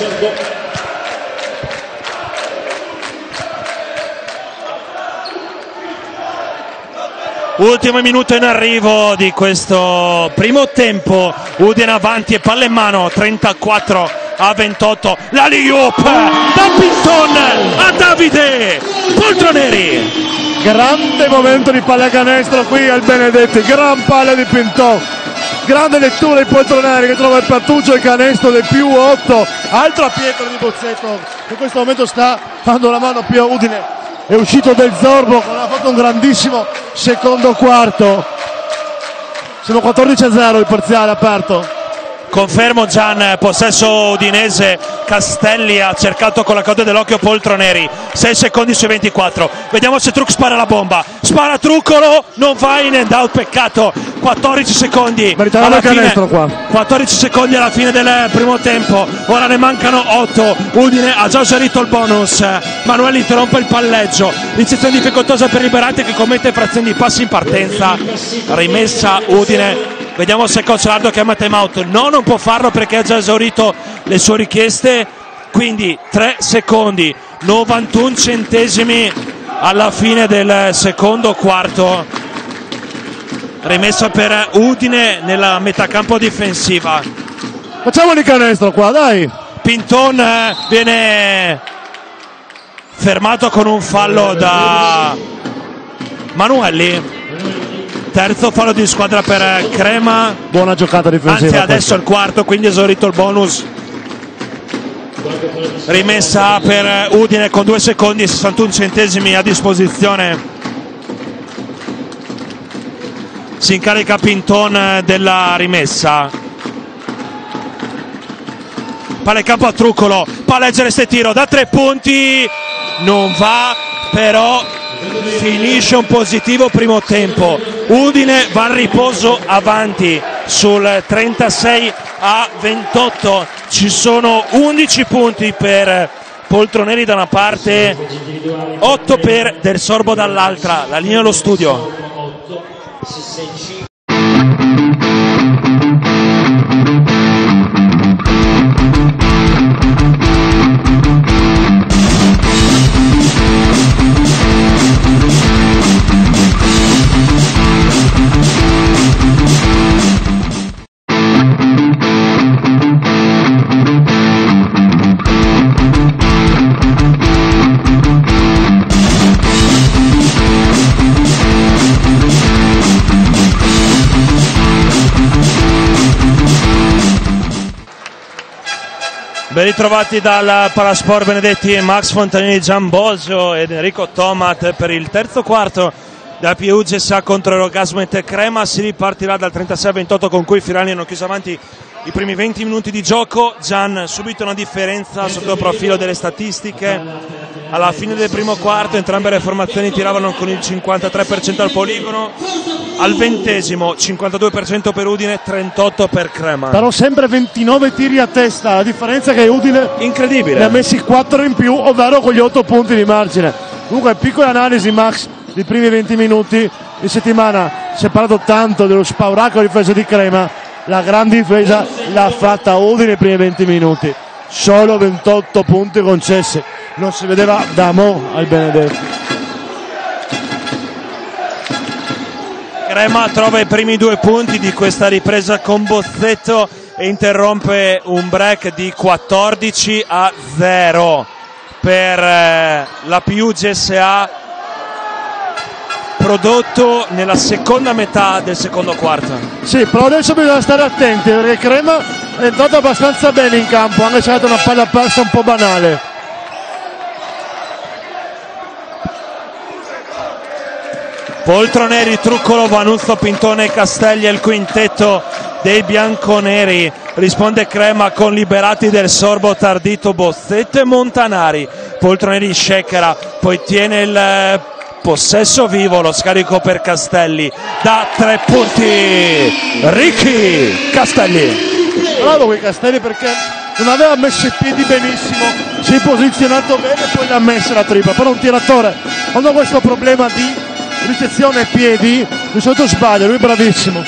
Ultimo minuto in arrivo di questo primo tempo, Udine avanti e palla in mano, trentaquattro a ventotto, la Liup da Pinton a Davide Poltroneri. Grande momento di pallacanestro qui al Benedetti, gran palla di Pinton, grande lettura di Poltroneri che trova il Pertuccio, il canestro del più otto, altra pietra di Bozzetto che in questo momento sta dando la mano più a Udine. È uscito del Zorbo, ha fatto un grandissimo secondo quarto. Siamo quattordici a zero il parziale aperto. Confermo Gian, possesso udinese. Castelli ha cercato con la coda dell'occhio Poltroneri, sei secondi su ventiquattro. Vediamo se Truc spara la bomba, spara Truccolo, non va in and out, peccato. Quattordici secondi alla fine, qua. quattordici secondi alla fine del primo tempo, ora ne mancano otto. Udine ha già esaurito il bonus, Manuel interrompe il palleggio, l'insezione difficoltosa per Liberati che commette frazioni di passi in partenza, rimessa Udine. Vediamo se coach Lardo chiama time out. No, non può farlo perché ha già esaurito le sue richieste, quindi tre secondi, novantuno centesimi alla fine del secondo quarto. Rimessa per Udine nella metacampo difensiva. Facciamo il canestro qua, dai. Pinton viene fermato con un fallo da Manuelli. Terzo fallo di squadra per Crema. Buona giocata difensiva. Anzi, adesso è il quarto, quindi esaurito il bonus. Rimessa per Udine con due secondi e sessantuno centesimi a disposizione. Si incarica Pinton della rimessa. palla campo a Truccolo, palleggia resta tiro da tre punti, non va, però finisce un positivo primo tempo. Udine va al riposo avanti sul trentasei a ventotto, ci sono undici punti per Poltroneri da una parte, otto per Del Sorbo dall'altra. La linea allo studio. Ben ritrovati dal Palasport Benedetti e Max Fontanini, Giambosio ed Enrico Tomat per il terzo quarto da P U G S A contro Eurogazmet Crema. Si ripartirà dal trentasei a ventotto con cui i Firani hanno chiuso avanti i primi venti minuti di gioco. Gian, subito una differenza sotto il profilo delle statistiche. Alla fine del primo quarto entrambe le formazioni tiravano con il cinquantatré per cento al poligono, al ventesimo cinquantadue per cento per Udine, trentotto per Crema. Però sempre ventinove tiri a testa, la differenza è che Udine incredibile ne ha messi quattro in più, ovvero con gli otto punti di margine. Comunque piccola analisi, Max, dei primi venti minuti. In settimana si è parlato tanto dello spauracolo difesa di Crema, la grande difesa l'ha fatta Udine nei primi venti minuti, solo ventotto punti concessi, non si vedeva da mo' al Benedetti. Crema trova i primi due punti di questa ripresa con Bozzetto e interrompe un break di quattordici a zero per la P U G S A, prodotto nella seconda metà del secondo quarto. Sì, però adesso bisogna stare attenti perché Crema è entrato abbastanza bene in campo, anche se è stata una palla persa un po' banale. Poltroneri, Truccolo, Vanuzzo, Pintone e Castelli è il quintetto dei bianconeri. Risponde Crema con liberati Del Sorbo, Tardito, Bozzetto e Montanari. Poltroneri shakera, poi tiene il possesso vivo, lo scarico per Castelli da tre punti. Ricky Castelli. Bravo qui Castelli perché non aveva messo i piedi benissimo, si è posizionato bene e poi l'ha messa la tripla. Però un tiratore quando ha questo problema di ricezione ai piedi di solito sbaglia, lui è bravissimo.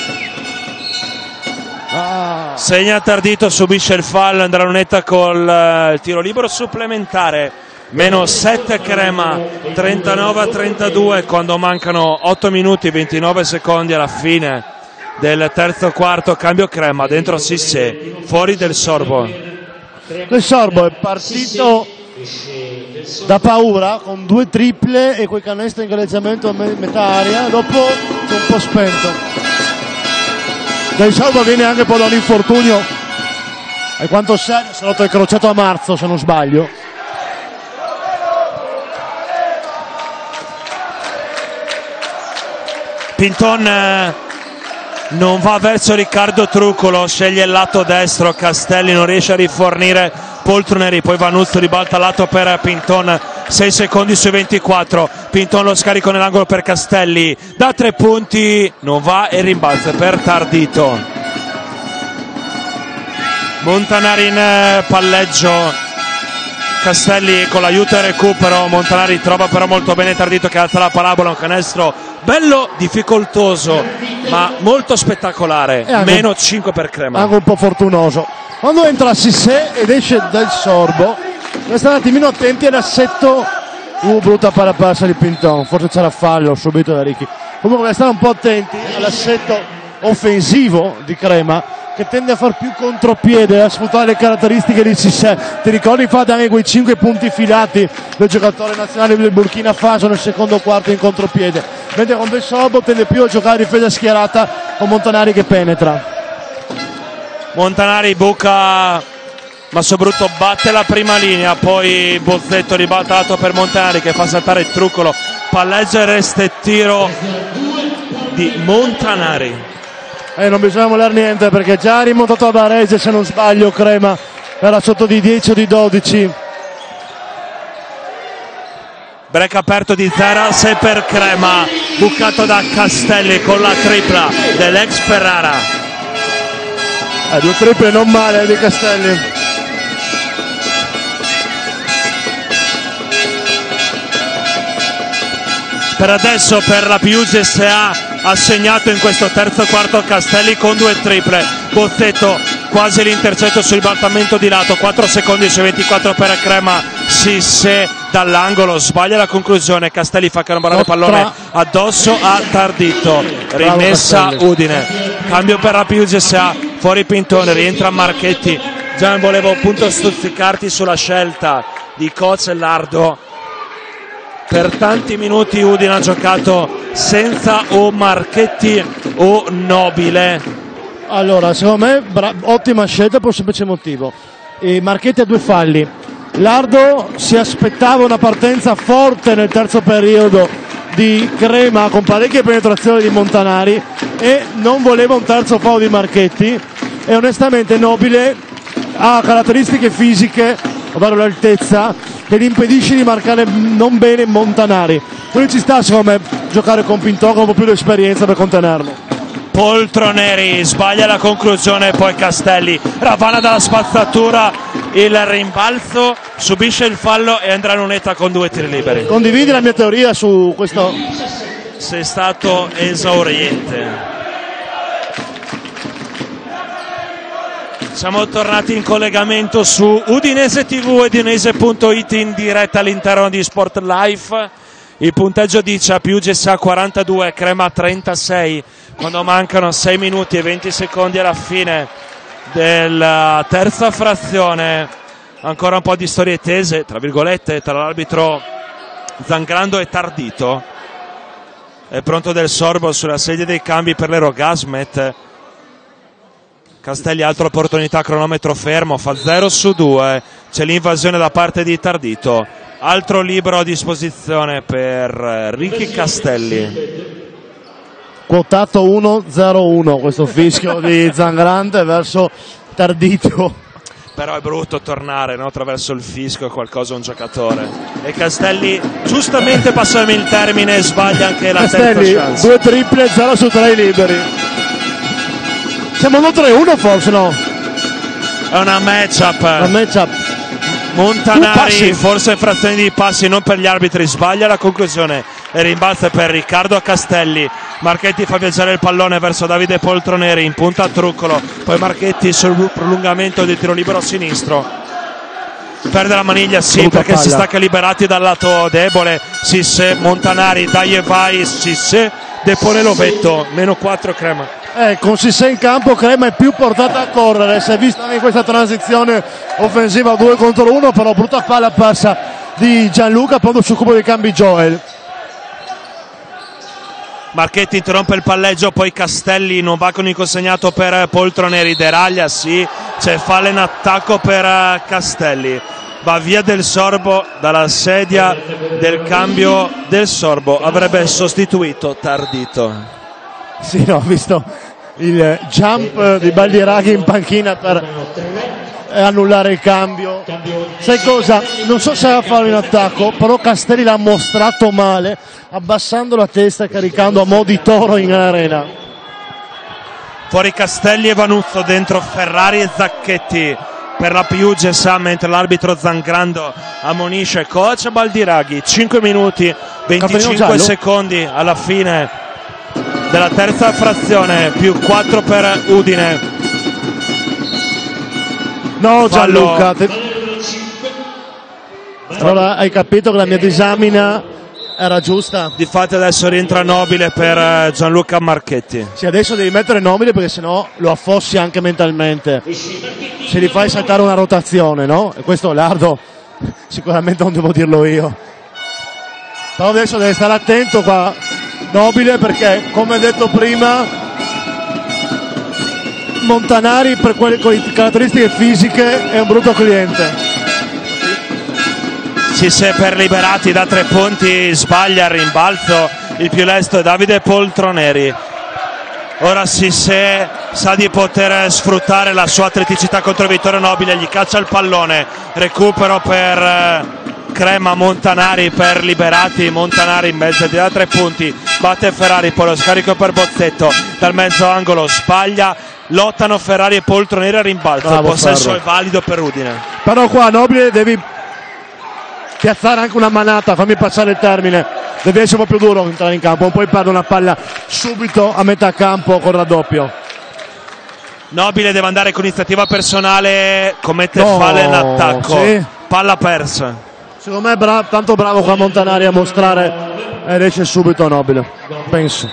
Ah. Segna Tardito, subisce il fallo, andrà lunetta col uh, tiro libero supplementare. Meno sette Crema, trentanove a trentadue quando mancano otto minuti e ventinove secondi alla fine del terzo quarto. Cambio Crema, dentro Sissé, fuori Del Sorbo. Del Sorbo è partito da paura con due triple e quel canestro in galleggiamento a metà aria, dopo è un po' spento. Del Sorbo viene anche poi da un infortunio e quanto serio, si è rotto il crociato a marzo se non sbaglio. Pinton eh, non va verso Riccardo Truccolo, sceglie il lato destro, Castelli non riesce a rifornire Poltroneri, poi Vanuzzo ribalta lato per Pinton, sei secondi su ventiquattro, Pinton lo scarico nell'angolo per Castelli, da tre punti non va e rimbalza per Tardito. Montanari in palleggio, Castelli con l'aiuto e recupero, Montanari trova però molto bene Tardito che alza la parabola, un canestro bello, difficoltoso ma molto spettacolare, meno cinque per Crema. Anche un po' fortunoso. Quando entra Sissé ed esce Del Sorbo, bisogna stare un attimino attenti all'assetto. Uh, brutta palla persa di Pinton, forse c'era fallo subito da Ricky. Comunque bisogna stare un po' attenti all'assetto offensivo di Crema, che tende a far più contropiede, a sfruttare le caratteristiche di Sissé. Ti ricordi infatti anche quei cinque punti filati del giocatore nazionale del Burkina Faso nel secondo quarto in contropiede, mentre con Del Sorbo tende più a giocare difesa schierata con Montanari che penetra. Montanari buca, Massobrutto batte la prima linea, poi Bozzetto ribaltato per Montanari che fa saltare il Truccolo, palleggia e resta il tiro di Montanari. Eh, non bisogna voler niente perché già ha rimontato a Varese se non sbaglio Crema, era sotto di dieci o di dodici. Break aperto di zero a sei per Crema, bucato da Castelli con la tripla dell'ex Ferrara. Eh, due triple non male di Castelli. Per adesso per la Piuggia S A ha segnato in questo terzo quarto Castelli con due triple. Bozzetto quasi l'intercetto sul ribaltamento di lato, quattro secondi su ventiquattro per Crema. Sisse dall'angolo, sbaglia la conclusione, Castelli fa carambolare il pallone addosso a Tardito, rimessa Udine, cambio per la Piuggia S A, fuori Pintone, rientra Marchetti. Già volevo appunto stuzzicarti sulla scelta di coach Lardo. Per tanti minuti Udine ha giocato senza o Marchetti o Nobile. Allora, secondo me bra- ottima scelta per un semplice motivo. E Marchetti ha due falli. Lardo si aspettava una partenza forte nel terzo periodo di Crema con parecchie penetrazioni di Montanari e non voleva un terzo fallo di Marchetti, e onestamente Nobile ha caratteristiche fisiche, ovvero l'altezza, che gli impedisce di marcare non bene Montanari. Quindi ci sta secondo me giocare con Pintò con un po' più di esperienza per contenerlo. Poltroneri sbaglia la conclusione, poi Castelli ravana dalla spazzatura il rimbalzo, subisce il fallo e andrà in lunetta con due tiri liberi. Condividi la mia teoria su questo? Sei stato esauriente. Siamo tornati in collegamento su Udinese T V, udinese punto it in diretta all'interno di Sport Life. Il punteggio dice a Piuggia S A quarantadue, Crema trentasei, quando mancano sei minuti e venti secondi alla fine della terza frazione. Ancora un po' di storie tese, tra virgolette, tra l'arbitro Zangrando e Tardito. È pronto Del Sorbo sulla sedia dei cambi per l'Erogasmet. Castelli, altra opportunità, cronometro fermo, fa zero su due, c'è l'invasione da parte di Tardito. Altro libero a disposizione per Ricky Castelli. Quotato uno zero uno questo fischio di Zangrande verso Tardito. Però è brutto tornare, no? Attraverso il fischio qualcosa a un giocatore. E Castelli giustamente, passami il termine, sbaglia anche la Castelli, terza chance. due triple, zero su tre liberi. Siamo uno tre uno forse, no? È una matchup. Una matchup. Montanari, forse frazioni di passi, non per gli arbitri, sbaglia la conclusione e rimbalza per Riccardo Castelli. Marchetti fa viaggiare il pallone verso Davide Poltroneri, in punta a Truccolo, poi Marchetti sul prolungamento di tiro libero sinistro, perde la maniglia, sì, Brutta perché palla. si stacca liberati dal lato debole. Sisse, Montanari, dai e vai, Sisse depone l'ovetto, meno quattro Crema. Eh, con Sissé in campo Crema è più portata a correre, si è vista anche in questa transizione offensiva due contro uno, però brutta palla passa di Gianluca proprio sul cubo dei cambi Joel. Marchetti interrompe il palleggio, poi Castelli non va con il consegnato per Poltroneri, deraglia, sì, c'è fallo in attacco per Castelli. Va via Del Sorbo dalla sedia del cambio. Del Sorbo avrebbe sostituito Tardito. Sì, no, ho visto il jump di Baldiraghi in panchina per annullare il cambio. Sai cosa? Non so se va a farlo in attacco, però Castelli l'ha mostrato male, abbassando la testa e caricando a mo' di toro in arena. Fuori Castelli e Vanuzzo, dentro Ferrari e Zacchetti per la Piuggia S A, mentre l'arbitro Zangrando ammonisce coach Baldiraghi. cinque minuti venticinque secondi alla fine della terza frazione, più quattro per Udine. No, Gianluca, te... allora hai capito che la mia disamina era giusta? Difatti adesso rientra Nobile per Gianluca Marchetti. Sì, adesso devi mettere Nobile perché sennò lo affossi anche mentalmente, se gli fai saltare una rotazione, no? E questo Lardo sicuramente non devo dirlo io, però adesso deve stare attento qua Nobile, perché come detto prima Montanari per quelle con le caratteristiche fisiche è un brutto cliente. Ci si è per liberati da tre punti, sbaglia il rimbalzo, il più lesto è Davide Poltroneri. Ora Sissé sa di poter sfruttare la sua atleticità contro Vittorio Nobile, gli caccia il pallone, recupero per eh, Crema, Montanari per Liberati, Montanari in mezzo da tre punti, batte Ferrari, poi lo scarico per Bozzetto dal mezzo angolo, sbaglia, lottano Ferrari e Poltroneri a rimbalzo. Bravo, il possesso Ferro. è valido per Udine. Però qua Nobile devi piazzare anche una manata, fammi passare il termine, devi essere un po' più duro entrare in campo, non puoi perdere una palla subito a metà campo con raddoppio. Nobile deve andare con iniziativa personale, commette No, fallo in attacco, sì. palla persa. Secondo me è bra- tanto bravo qua Montanari a mostrare ed esce subito Nobile, penso.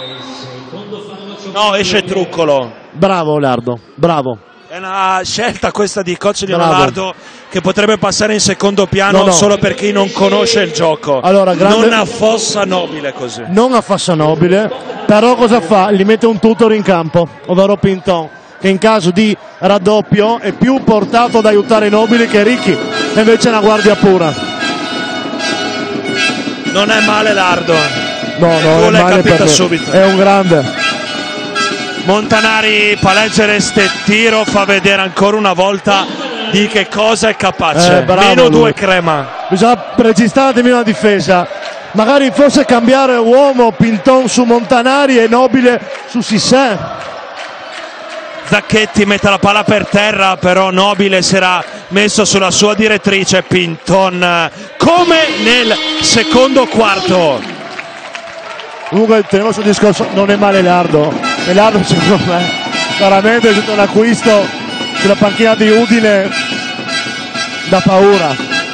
No, esce Truccolo. Bravo Leonardo, bravo. È una scelta questa di coach di Bravo. Leonardo che potrebbe passare in secondo piano No, no. solo per chi non conosce il gioco. Allora, grande- Non affossa Nobile così. Non affassa Nobile, però cosa fa? Gli mette un tutor in campo, ovvero Pinton, che in caso di raddoppio è più portato ad aiutare Nobile che Ricchi, e invece è una guardia pura. Non è male Lardo. No, no, Tu è l'hai male capita per te. subito. È un grande. Montanari palleggere ste tiro, fa vedere ancora una volta di che cosa è capace. Eh, bravo Meno lui. due Crema. Bisogna registrare di meno la difesa. Magari forse cambiare uomo, Pinton su Montanari e Nobile su Sissé. Zacchetti mette la palla per terra, però Nobile si era messo sulla sua direttrice. Pinton come nel secondo quarto. Comunque teniamo sul discorso, non è male Lardo. E Lardo secondo me veramente è stato un acquisto sulla panchina di Udine da paura.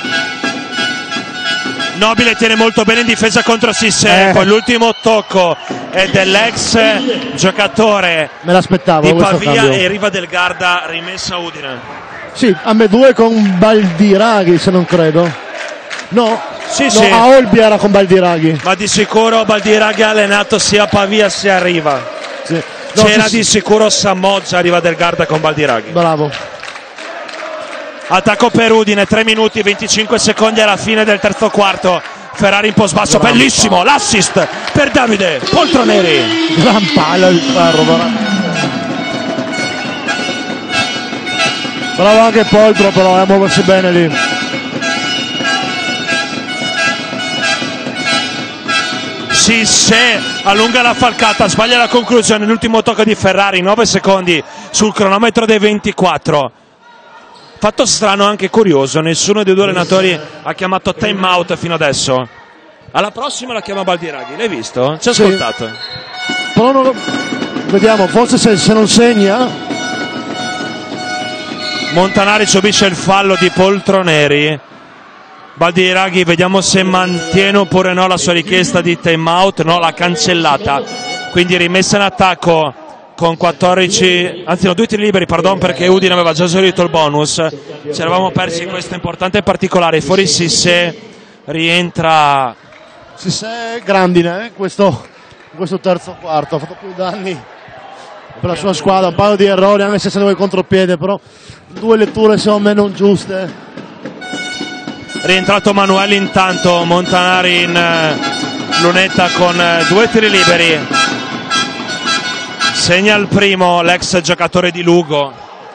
Nobile tiene molto bene in difesa contro Sissé, Eh. poi l'ultimo tocco è dell'ex giocatore Me l'aspettavo di questo Pavia cambio. e Riva del Garda, rimessa a Udine. Sì, a me due con Baldiraghi se non credo. No, Sì, no, sì. a Olbia era con Baldiraghi. Ma di sicuro Baldiraghi ha allenato sia a Pavia sia a Riva. Sì. No, C'era sì, di sì. sicuro Samoggia a Riva del Garda con Baldiraghi. Bravo. Attacco per Udine, tre minuti e venticinque secondi alla fine del terzo quarto. Ferrari in post basso, Bravo. bellissimo, l'assist per Davide Poltroneri. Gran palla il Ferro, veramente. Bravo anche Poltro però, eh, a muoversi bene lì. Sissé allunga la falcata, sbaglia la conclusione, l'ultimo tocco di Ferrari, nove secondi sul cronometro dei ventiquattro. Fatto strano, anche curioso, nessuno dei due allenatori ha chiamato time out fino adesso. Alla prossima la chiama Baldiraghi, l'hai visto? Ci ha Sì. ascoltato. Però non lo- vediamo, forse se, se non segna. Montanari subisce il fallo di Poltroneri. Baldiraghi, vediamo se mantiene oppure no la sua richiesta di time out. No, l'ha cancellata, quindi rimessa in attacco con quattordici, anzi no, due tiri liberi, pardon, perché Udine aveva già esaurito il bonus. Ci eravamo persi questo importante particolare. Fuori Sissé, rientra Si sei grandine, eh, questo, questo terzo quarto, ha fatto più danni per la sua squadra, un paio di errori anche se se ne vuoi contropiede, però due letture secondo me non giuste. rientrato Manuelli intanto. Montanari in eh, lunetta con eh, due tiri liberi, segna il primo l'ex giocatore di Lugo,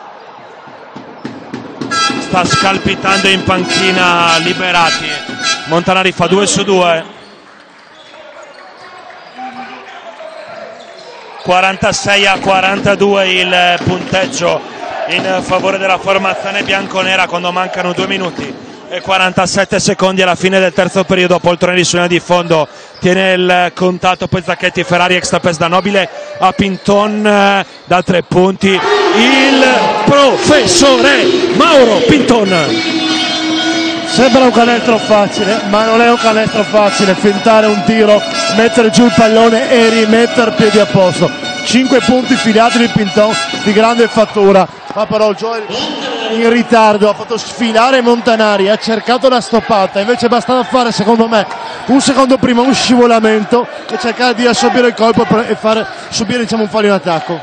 sta scalpitando in panchina Liberati. Montanari fa due su due, quarantasei a quarantadue il punteggio in favore della formazione bianconera quando mancano due minuti e quarantasette secondi alla fine del terzo periodo. Poltroneri su linea di fondo tiene il contatto, poi Zacchetti, Ferrari extra pass da Nobile a Pinton, eh, da tre punti il professore Mauro Pinton. Sembra un canestro facile, ma non è un canestro facile, fintare un tiro, mettere giù il pallone e rimettere piedi a posto. cinque punti filati di Pinton di grande fattura, ma però Joel in ritardo ha fatto sfilare Montanari, ha cercato la stoppata, invece bastava fare secondo me un secondo prima un scivolamento e cercare di assorbire il colpo e fare subire diciamo un fallo in attacco.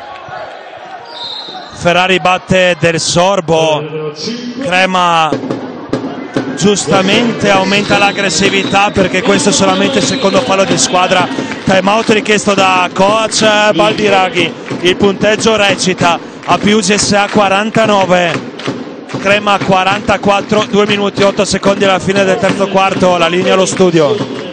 Ferrari batte Del Sorbo, Crema giustamente aumenta l'aggressività perché questo è solamente il secondo fallo di squadra. Time out richiesto da coach Baldiraghi. Il punteggio recita A P U G S A quarantanove, Crema quarantaquattro, due minuti e otto secondi alla fine del terzo quarto. La linea allo studio.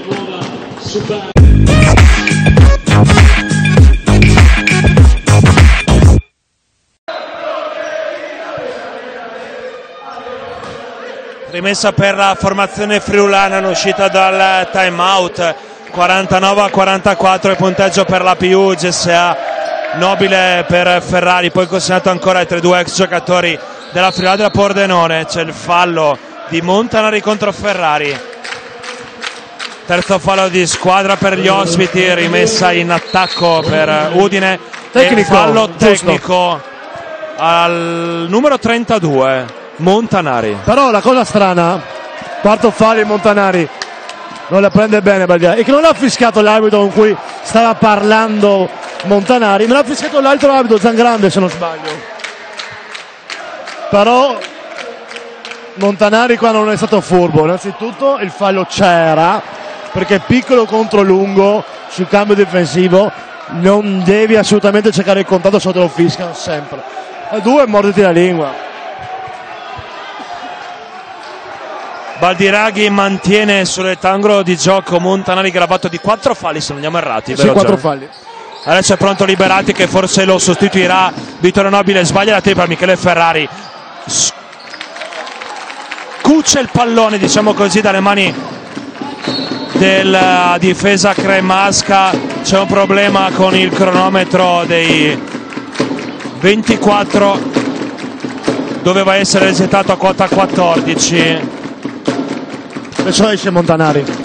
Rimessa per la formazione friulana in uscita dal time out. quarantanove a quarantaquattro il punteggio per l'A P U G S A. Nobile per Ferrari, poi consegnato ancora ai tre due ex giocatori della Friulana della Pordenone. C'è il fallo di Montanari contro Ferrari. Terzo fallo di squadra per gli ospiti, rimessa in attacco per Udine. Tecnico, e fallo tecnico al numero trentadue, Montanari. Però la cosa strana, quarto fallo di Montanari, non la prende bene Baldiraghi, e che non ha fischiato l'arbitro con cui stava parlando Montanari, me l'ha fischiato l'altro arbitro, Zangrande se non sbaglio. Però Montanari qua non è stato furbo. Innanzitutto il fallo c'era, perché piccolo contro lungo sul cambio difensivo non devi assolutamente cercare il contatto, sotto lo fischiano sempre. A due morditi la lingua. Baldiraghi mantiene sul rettangolo di gioco Montanari gravato di quattro falli, se non andiamo errati. Sì, quattro falli. Adesso è pronto Liberati che forse lo sostituirà. Vittorio Nobile sbaglia la tripla, Michele Ferrari cuce il pallone, diciamo così, dalle mani della difesa cremasca. C'è un problema con il cronometro dei ventiquattro, doveva essere resettato a quota quattordici. Adesso esce Montanari.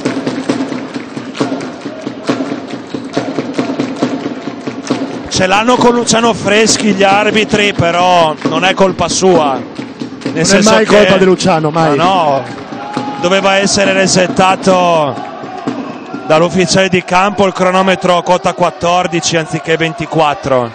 Ce l'hanno con Luciano Freschi gli arbitri, però non è colpa sua. Nel non senso è mai che, colpa di Luciano, mai. No, no, doveva essere resettato dall'ufficiale di campo il cronometro a quota quattordici anziché ventiquattro.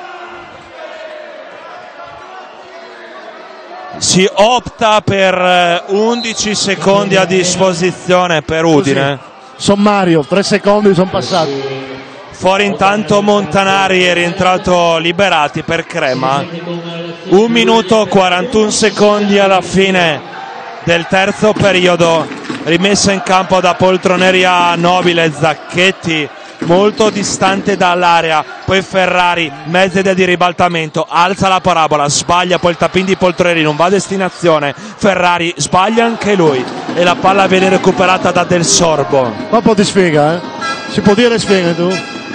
Si opta per undici secondi a disposizione per Udine. Così. Sommario, tre secondi sono passati. Fuori intanto Montanari, è rientrato Liberati per Crema. un minuto quarantuno secondi alla fine del terzo periodo. Rimessa in campo da Poltroneria Nobile, Zacchetti molto distante dall'area, poi Ferrari, mezza idea di ribaltamento, alza la parabola, sbaglia, poi il tapin di Poltroneria non va a destinazione, Ferrari sbaglia anche lui e la palla viene recuperata da Del Sorbo. Ma un po' di sfiga, eh? Si può dire sfiga tu?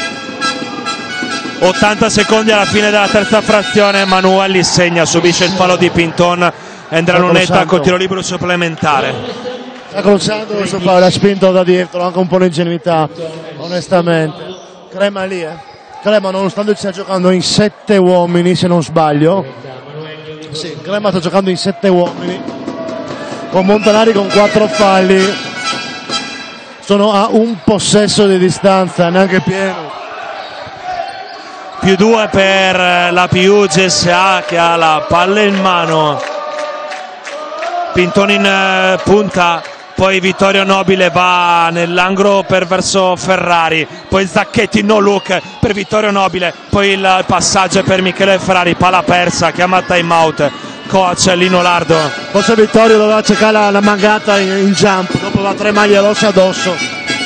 ottanta secondi alla fine della terza frazione, Manuelli segna, subisce il fallo di Pinton, Andrea Lunetta con tiro libero supplementare. Sacro Santo questo fallo l'ha spinto da dietro, anche un po' l'ingenuità, onestamente. Crema lì, eh. Crema nonostante stia giocando in sette uomini, se non sbaglio. Sì, Crema sta giocando in sette uomini. Con Montanari con quattro falli. Sono a un possesso di distanza, neanche pieno. Più due per l'A P U G S A che ha la palla in mano. Pinton in punta, poi Vittorio Nobile va nell'angolo per verso Ferrari, poi Zacchetti no look per Vittorio Nobile, poi il passaggio per Michele Ferrari, palla persa, chiama time out coach Lino Lardo. Forse Vittorio doveva cercare la, la mangata in, in jump, dopo va tre maglie rosse addosso.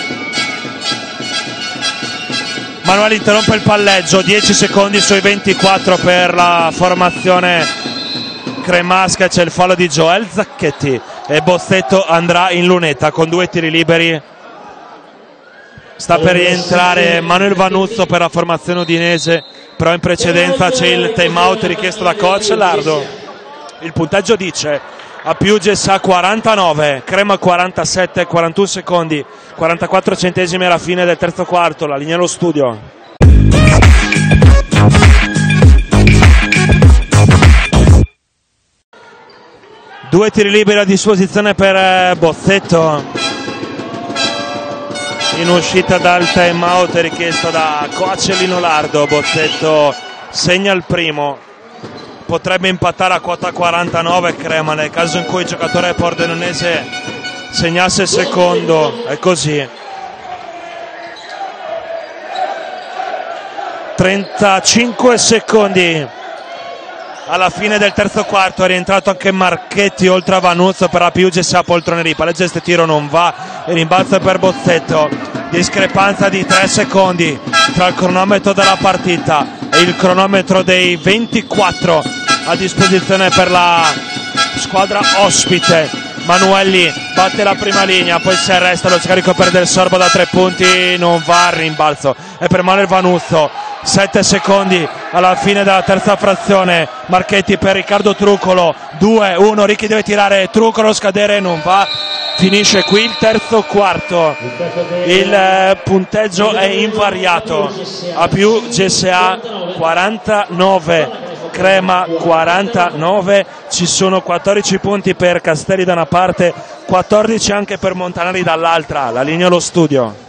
Manuel interrompe il palleggio, dieci secondi sui ventiquattro per la formazione cremasca, c'è il fallo di Joel Zacchetti e Bossetto andrà in lunetta con due tiri liberi. Sta per rientrare Manuel Vanuzzo per la formazione udinese, però in precedenza c'è il time out richiesto da coach Lardo. Il punteggio dice A P U G S A quarantanove, Crema quarantasette, quarantuno secondi, quarantaquattro centesimi alla fine del terzo quarto. La linea allo studio. Due tiri liberi a disposizione per Bossetto in uscita dal time out richiesto da coach Lino Lardo. Bossetto segna il primo. potrebbe impattare a quota quarantanove Crema nel caso in cui il giocatore pordenonese segnasse il secondo. È così. trentacinque secondi alla fine del terzo quarto, è rientrato anche Marchetti oltre a Vanuzzo per la P U G S A Poltroneri. Palleggia este tiro, non va, e rimbalzo per Bozzetto. Discrepanza di tre secondi tra il cronometro della partita e il cronometro dei ventiquattro a disposizione per la squadra ospite. Manuelli batte la prima linea, poi si arresta, lo scarico per Del Sorbo da tre punti, non va, il rimbalzo è per Manuel Vanuzzo. Sette secondi alla fine della terza frazione, Marchetti per Riccardo Truccolo, due uno, Ricchi deve tirare, Truccolo scadere, non va, finisce qui il terzo quarto. Il punteggio è invariato, a più G S A quarantanove, Crema quarantanove, ci sono quattordici punti per Castelli da una parte, quattordici anche per Montanari dall'altra. La linea allo studio.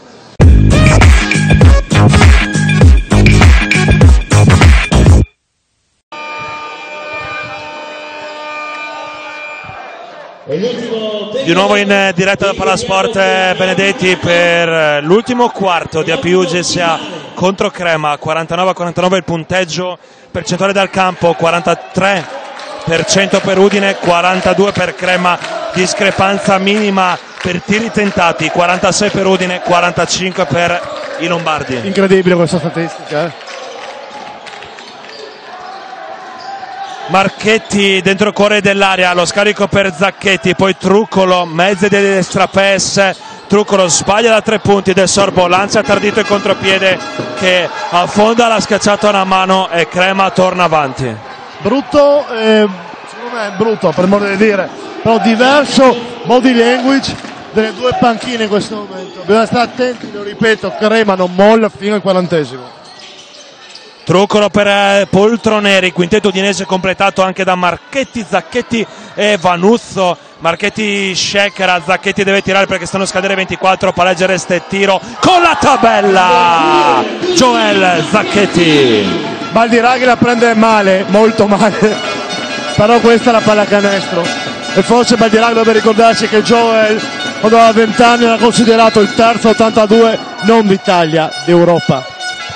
Di nuovo in diretta da Palasport Benedetti per l'ultimo quarto di A P U G S A contro Crema. Quarantanove a quarantanove il punteggio, percentuale dal campo quarantatré per cento per Udine, quarantadue per Crema, discrepanza minima per tiri tentati, quarantasei per Udine, quarantacinque per i Lombardi. Incredibile questa statistica, eh? Marchetti dentro cuore dell'area, lo scarico per Zacchetti, poi Truccolo, mezze di destra P S, Truccolo sbaglia da tre punti, Del Sorbo lancia tardito il contropiede che affonda la schiacciata a una mano e Crema torna avanti. Brutto, eh, secondo me è brutto per modo di dire, però diverso body language delle due panchine in questo momento. Bisogna stare attenti, lo ripeto, Crema non molla fino al quarantesimo. Truccolo per Poltroneri, quintetto udinese completato anche da Marchetti, Zacchetti e Vanuzzo. Marchetti shakera, Zacchetti deve tirare perché stanno a scadere ventiquattro, palleggia resta e tiro con la tabella Joel Zacchetti. Baldiraghi la prende male, molto male, però questa è la pallacanestro e forse Baldiraghi dovrebbe ricordarsi che Joel quando aveva venti anni era considerato il terzo ottantadue non d'Italia, d'Europa.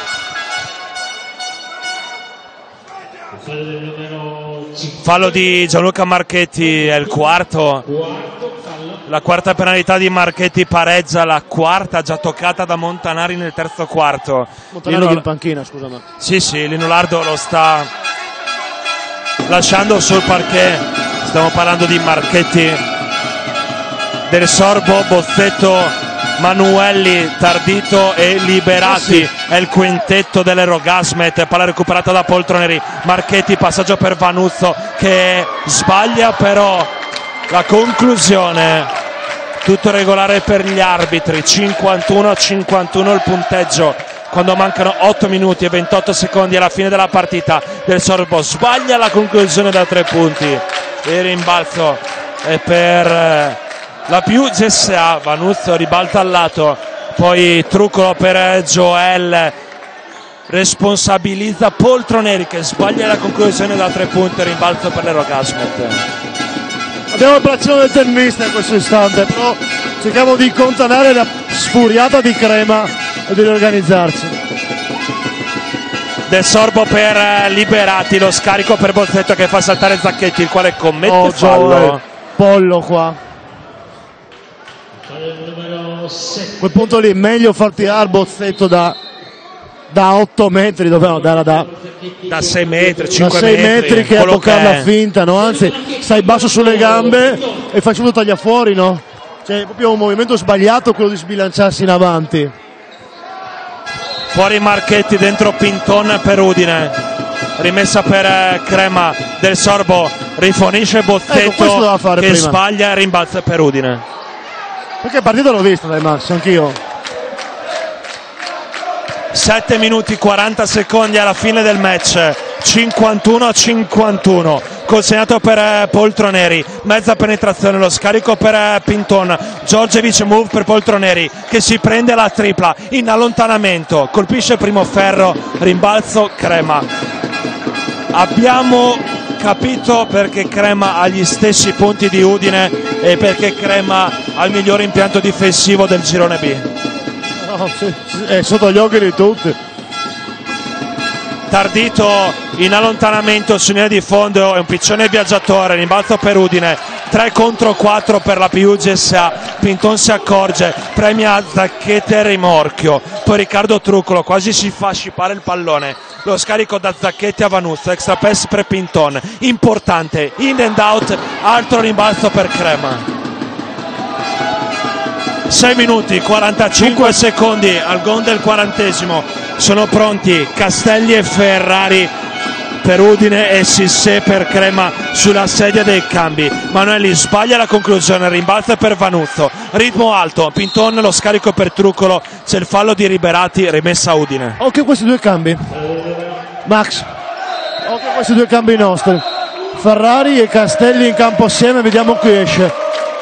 Fallo di Gianluca Marchetti, è il quarto, la quarta penalità di Marchetti, pareggia, la quarta già toccata da Montanari nel terzo quarto. Montanari Lino... in panchina, scusami. Sì, sì, Linolardo lo sta lasciando sul parquet. Stiamo parlando di Marchetti, Del Sorbo, Bozzetto, Manuelli, Tardito e Liberati. Sì. È il quintetto dell'Erogasmet, palla recuperata da Poltroneri. Marchetti, passaggio per Vanuzzo che sbaglia, però la conclusione tutto regolare per gli arbitri. Cinquantuno a cinquantuno il punteggio quando mancano otto minuti e ventotto secondi alla fine della partita. Del Sorbo sbaglia la conclusione da tre punti, il rimbalzo è per la P U G S A. Vanuzzo ribalta al lato, poi Truccolo per Joel, responsabilizza Poltroneri che sbaglia la conclusione da tre punti, rimbalzo per l'Erogasmet. Abbiamo l'azione del tennista in questo istante, però cerchiamo di contenere la sfuriata di Crema e di riorganizzarci. Del Sorbo per Liberati, lo scarico per Bozzetto che fa saltare Zacchetti, il quale commette oh, fallo. Joel, pollo qua. A quel punto lì meglio far tirare Bozzetto da, da otto metri, dove no, da, da, da sei metri, cinque da sei metri, metri che abboccare la è. finta, no? Anzi, stai basso sulle gambe e fai subito taglia fuori, no? Cioè è proprio un movimento sbagliato quello di sbilanciarsi in avanti. Fuori Marchetti, dentro Pinton per Udine, rimessa per Crema. Del Sorbo rifornisce Bozzetto, ecco, che prima sbaglia e rimbalza per Udine. Perché partita l'ho vista dai Max, anch'io. sette minuti quaranta secondi alla fine del match, cinquantuno a cinquantuno, consegnato per Poltroneri, mezza penetrazione, lo scarico per Pinton, Giorgevic move per Poltroneri che si prende la tripla in allontanamento, colpisce primo ferro, rimbalzo Crema. Abbiamo capito perché Crema ha gli stessi punti di Udine e perché Crema ha il migliore impianto difensivo del girone B. No, sì, sì, è sotto gli occhi di tutti. Tardito in allontanamento su linea di fondo, è un piccione viaggiatore, rimbalzo per Udine, tre contro quattro per la P U G S A. Pinton si accorge, premia Zacchetti e rimorchio, poi Riccardo Truccolo quasi si fa scippare il pallone, lo scarico da Zacchetti a Vanuzzo, extra pass per Pinton, importante, in and out, altro rimbalzo per Crema. sei minuti quarantacinque secondi al gol del quarantesimo, sono pronti Castelli e Ferrari per Udine e Sissé per Crema sulla sedia dei cambi. Manuelli sbaglia la conclusione, rimbalza per Vanuzzo, ritmo alto, Pinton lo scarico per Truccolo, c'è il fallo di Riberati, rimessa Udine. Occhio questi due cambi, Max, occhio questi due cambi nostri, Ferrari e Castelli in campo assieme, vediamo chi esce.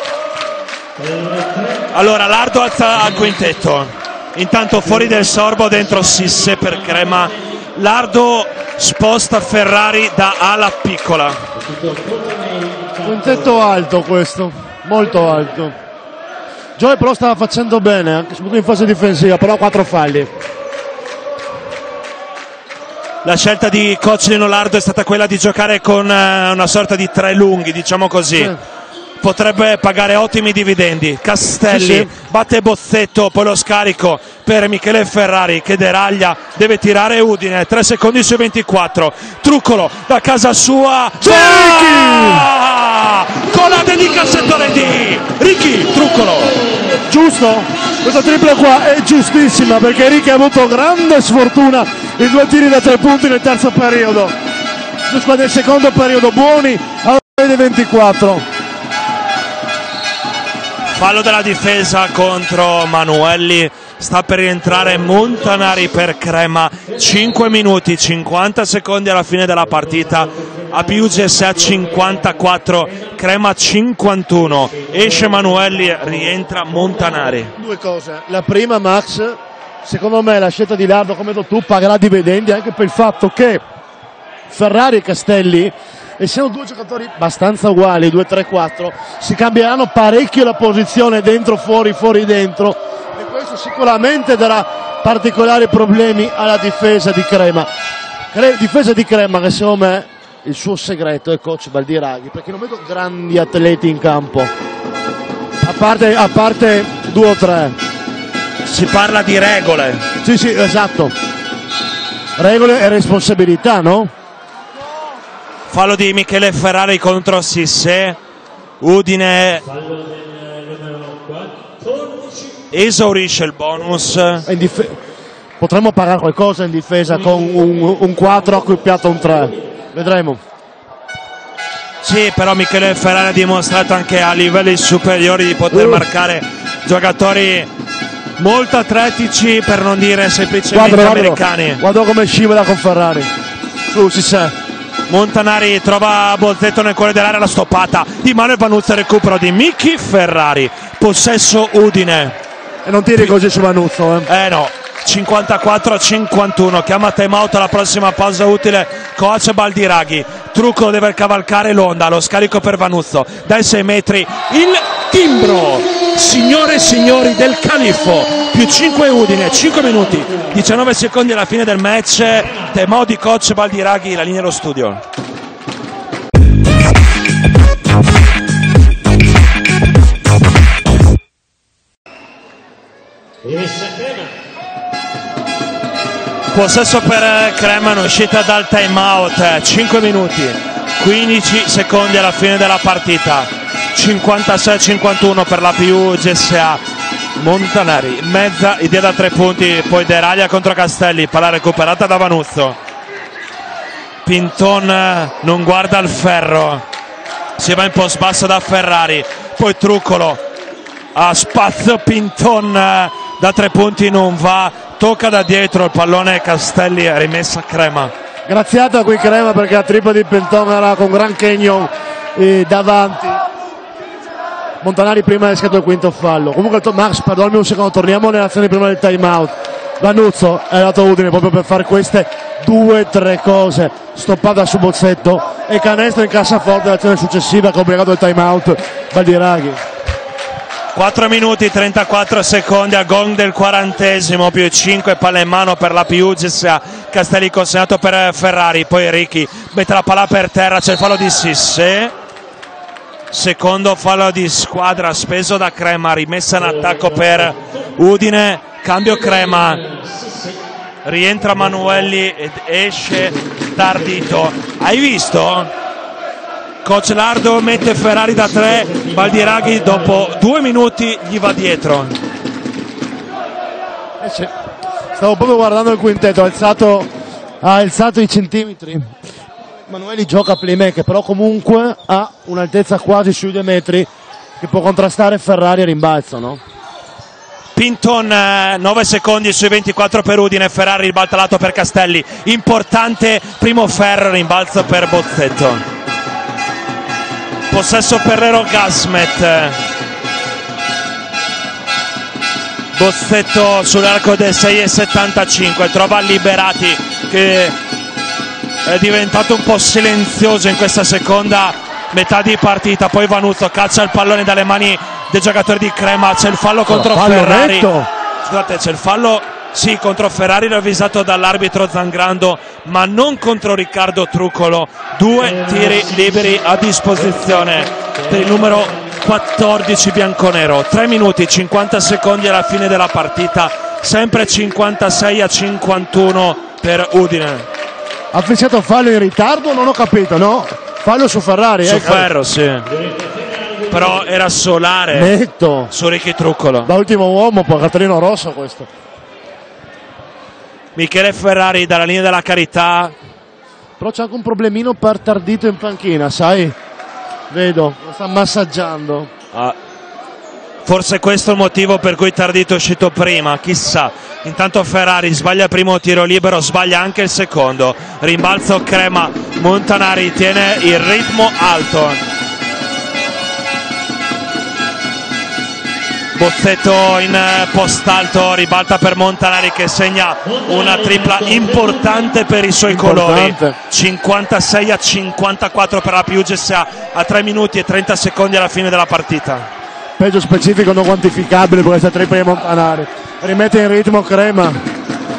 Allora Lardo alza al quintetto, intanto fuori del Sorbo, dentro Sissé per Crema, Lardo sposta Ferrari da ala piccola. Quintetto alto questo, molto alto. Gioia però stava facendo bene, anche soprattutto in fase difensiva, però quattro falli. La scelta di coach Lino Lardo è stata quella di giocare con una sorta di tre lunghi, diciamo così. Sì. Potrebbe pagare ottimi dividendi. Castelli sì, sì. batte Bozzetto, poi lo scarico per Michele Ferrari che deraglia, deve tirare Udine, tre secondi su ventiquattro. Truccolo da casa sua, ah! con la dedica al settore D, Ricky Truccolo. Giusto, questa tripla qua è giustissima perché Ricky ha avuto grande sfortuna in due tiri da tre punti nel terzo periodo. Nel secondo periodo buoni a ventiquattro. Fallo della difesa contro Manuelli, sta per rientrare Montanari per Crema, cinque minuti cinquanta secondi alla fine della partita, A P U G S A cinquantaquattro, Crema cinquantuno, esce Manuelli, rientra Montanari. Due cose, la prima Max, secondo me la scelta di Lardo, come hai detto tu, pagherà dividendi anche per il fatto che Ferrari e Castelli, essendo due giocatori abbastanza uguali, due tre quattro, si cambieranno parecchio la posizione dentro fuori fuori dentro e questo sicuramente darà particolari problemi alla difesa di Crema. Cre- difesa di Crema che secondo me il suo segreto è coach Baldiraghi, perché non vedo grandi atleti in campo a parte, a parte due o tre. Si parla di regole. Sì sì, esatto, regole e responsabilità, no? Fallo di Michele Ferrari contro Sissé. Udine esaurisce il bonus. Dif- potremmo pagare qualcosa in difesa con un, un quattro accoppiato a un tre, vedremo. Sì, però Michele Ferrari ha dimostrato anche a livelli superiori di poter uh. marcare giocatori molto atletici, per non dire semplicemente guarda, americani. Guarda come scivola con Ferrari su Sissé. Montanari trova Bozzetto nel cuore dell'area, la stoppata di Manuel Vanuzzo, recupero di Michi Ferrari, possesso Udine. E non tiri così su Vanuzzo, eh? Eh no, cinquantaquattro a cinquantuno, chiama time out alla prossima pausa utile coach Baldiraghi. Truccolo deve cavalcare l'onda, lo scarico per Vanuzzo, dai sei metri, il timbro, signore e signori del Califfo, più cinque Udine, cinque minuti, diciannove secondi alla fine del match, time out di coach Baldiraghi, la linea allo studio. Possesso per Crema, uscita dal time out, cinque minuti, quindici secondi alla fine della partita, cinquantasei a cinquantuno per la P U G S A. Montanari, mezza idea da tre punti, poi deraglia contro Castelli, palla recuperata da Vanuzzo. Pinton non guarda il ferro, si va in post basso da Ferrari, poi Truccolo a spazio, Pinton da tre punti non va, tocca da dietro il pallone, Castelli, rimessa Crema. Graziata qui Crema perché la tripla di Pinton era con Gran Canyon eh, davanti. Montanari prima è scatto il quinto fallo. Comunque Max, perdonami un secondo, torniamo nell'azione prima del time out. Vanuzzo è andato Udine proprio per fare queste due tre cose, stoppata su Bozzetto e canestro in cassaforte l'azione successiva che ha obbligato il time out Baldiraghi. quattro minuti e trentaquattro secondi a gong del quarantesimo, più cinque palle in mano per la P U G S A. Castelli consegnato per Ferrari, poi Ricchi mette la palla per terra, c'è il fallo di Sisse, secondo fallo di squadra speso da Crema, rimessa in attacco per Udine, cambio Crema, rientra Manuelli ed esce Tardito. Hai visto? Coach Lardo mette Ferrari da tre, Baldiraghi dopo due minuti gli va dietro. Eh sì. Stavo proprio guardando il quintetto, ha alzato, ha alzato i centimetri. Manuelli gioca playmaker, però comunque ha un'altezza quasi sui due metri che può contrastare Ferrari a rimbalzo, no? Pinton, eh, nove secondi sui ventiquattro per Udine, Ferrari ribalta lato per Castelli, importante primo ferro, rimbalzo per Bozzetto. Possesso per Rero Gasmet, Bozzetto sull'arco del sei e settantacinque, trova Liberati che è diventato un po' silenzioso in questa seconda metà di partita, poi Vanuzzo caccia il pallone dalle mani dei giocatori di Crema, c'è il fallo contro fallo Ferrari, netto. Scusate, c'è il fallo sì contro Ferrari ravvisato dall'arbitro Zangrando, ma non contro Riccardo Truccolo. Due tiri liberi a disposizione per il numero quattordici bianconero. tre minuti cinquanta secondi alla fine della partita, sempre cinquantasei a cinquantuno per Udine. Ha fischiato fallo in ritardo? Non ho capito, no? Fallo su Ferrari, Su ecco. Ferro, sì. Però era solare Netto. su Ricky Truccolo. Da ultimo uomo, poi cartellino rosso questo. Michele Ferrari dalla linea della Carità. Però c'è anche un problemino per Tardito in panchina, sai? Vedo, lo sta massaggiando. Ah, forse questo è il motivo per cui Tardito è uscito prima, chissà. Intanto Ferrari sbaglia il primo tiro libero, sbaglia anche il secondo. Rimbalzo Crema, Montanari tiene il ritmo alto. Bozzetto in post alto, ribalta per Montanari che segna una tripla importante per i suoi Importante. colori. cinquantasei a cinquantaquattro per la P U G S A a tre minuti e trenta secondi alla fine della partita. Peggio specifico non quantificabile per questa tripla di Montanari. Rimette in ritmo Crema.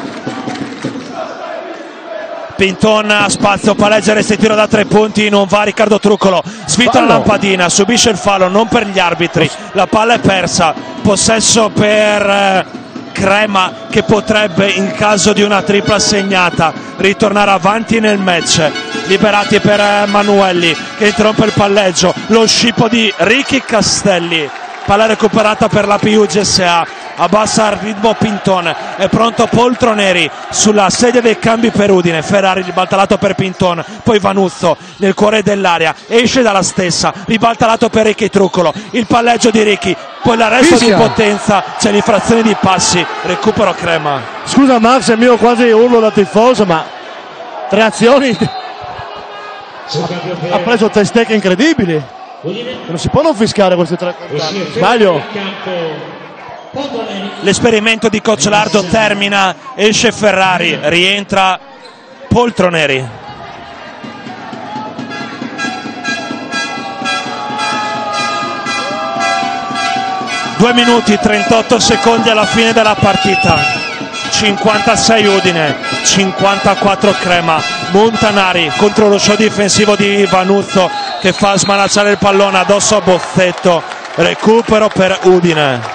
Pinton a spazio, palleggia e tiro da tre punti, non va Riccardo Truccolo, svita la lampadina, subisce il fallo, non per gli arbitri, la palla è persa, possesso per eh, Crema che potrebbe in caso di una tripla segnata ritornare avanti nel match. Liberati per eh, Manuelli che interrompe il palleggio, lo scippo di Ricky Castelli, palla recuperata per la P U G S A. Abbassa il ritmo Pinton, è pronto Poltroneri sulla sedia dei cambi per Udine. Ferrari ribalta lato per Pinton, poi Vanuzzo nel cuore dell'area, esce dalla stessa, ribalta lato per Ricky Truccolo, il palleggio di Ricky, poi l'arresto di potenza, c'è l'infrazione di passi, recupero Crema. Scusa Max, è mio quasi urlo da tifoso, ma tre azioni, ha preso tre stecche incredibili, non si può non fiscare questi tre contatti. Sbaglio? L'esperimento di Coach Lardo termina, esce Ferrari, rientra Poltroneri. due minuti trentotto secondi alla fine della partita. cinquantasei Udine, cinquantaquattro Crema. Montanari contro lo show difensivo di Vanuzzo che fa smanacciare il pallone addosso a Bozzetto. Recupero per Udine.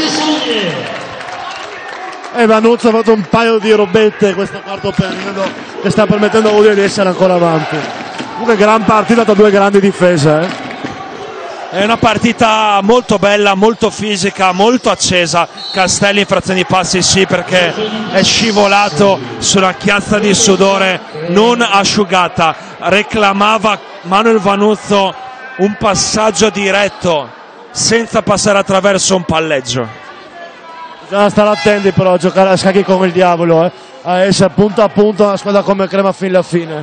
E Vanuzzo ha fatto un paio di robette questo quarto periodo che sta permettendo a Udine di essere ancora avanti. Una gran partita tra due grandi difese, eh? È una partita molto bella, molto fisica, molto accesa. Castelli in frazione di passi sì, perché è scivolato sulla chiazza di sudore non asciugata. Reclamava Manuel Vanuzzo un passaggio diretto senza passare attraverso un palleggio. Bisogna stare attenti però a giocare a scacchi come il diavolo, eh? A essere punto a punto una squadra come Crema fino alla fine.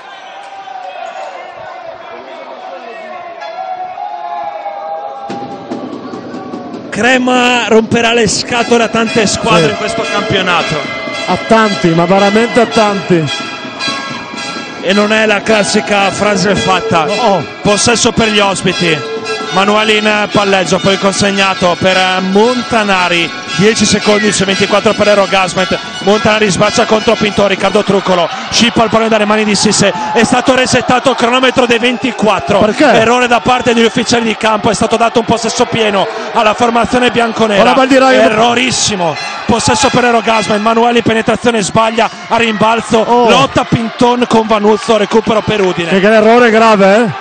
Crema romperà le scatole a tante squadre sì. in questo campionato. A tanti, ma veramente a tanti. e non è la classica frase fatta. Oh. Possesso per gli ospiti, Manueli in palleggio, poi consegnato per Montanari, dieci secondi su ventiquattro per Erogasmet. Montanari sbaccia contro Pinton, Riccardo Truccolo scippa il pallone dalle mani di Sisse, è stato resettato il cronometro dei ventiquattro. Perché? Errore da parte degli ufficiali di campo, è stato dato un possesso pieno alla formazione bianconera, errorissimo, possesso per Erogasmet. Manueli penetrazione, sbaglia a rimbalzo, oh. lotta Pinton con Vanuzzo, recupero per Udine. Che errore grave, eh?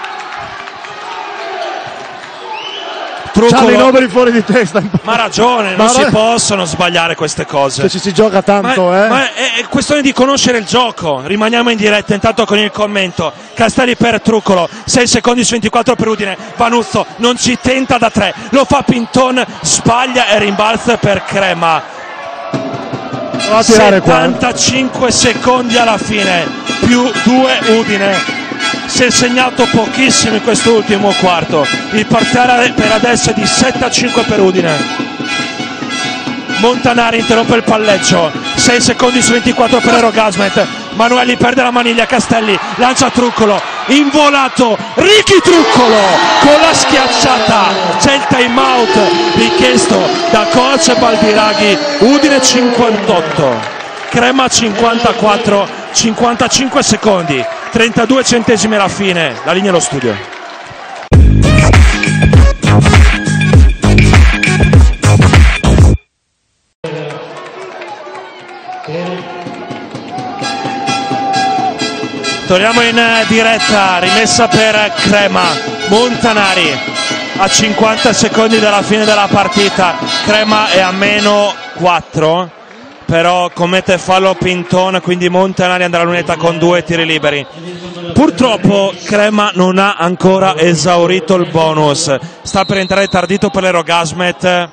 C'hanno i numeri fuori di testa. Ma ha ragione, non ma si ra- possono sbagliare queste cose. Se ci si gioca tanto, ma, eh. Ma è, è questione di conoscere il gioco. Rimaniamo in diretta intanto con il commento. Castelli per Truccolo, sei secondi su ventiquattro per Udine. Vanuzzo non ci tenta da tre, lo fa Pinton, sbaglia e rimbalza per Crema. a tirare settantacinque qua. Secondi alla fine, più due Udine. Si è segnato pochissimo in quest'ultimo quarto. Il parziale per adesso è di sette a cinque per Udine. Montanari interrompe il palleggio, sei secondi su ventiquattro per Erogasmet. Manueli perde la maniglia, Castelli lancia Truccolo, involato Ricky Truccolo con la schiacciata. C'è il time out richiesto da coach Baldiraghi. Udine cinquantotto, Crema cinquantaquattro, cinquantacinque secondi, trentadue centesimi alla fine, la linea allo studio. Torniamo in diretta, rimessa per Crema. Montanari a cinquanta secondi dalla fine della partita, Crema è a meno quattro, però commette fallo Pinton, quindi Montanari andrà a lunetta con due tiri liberi. Purtroppo Crema non ha ancora esaurito il bonus, sta per entrare Tardito per l'Erogasmet.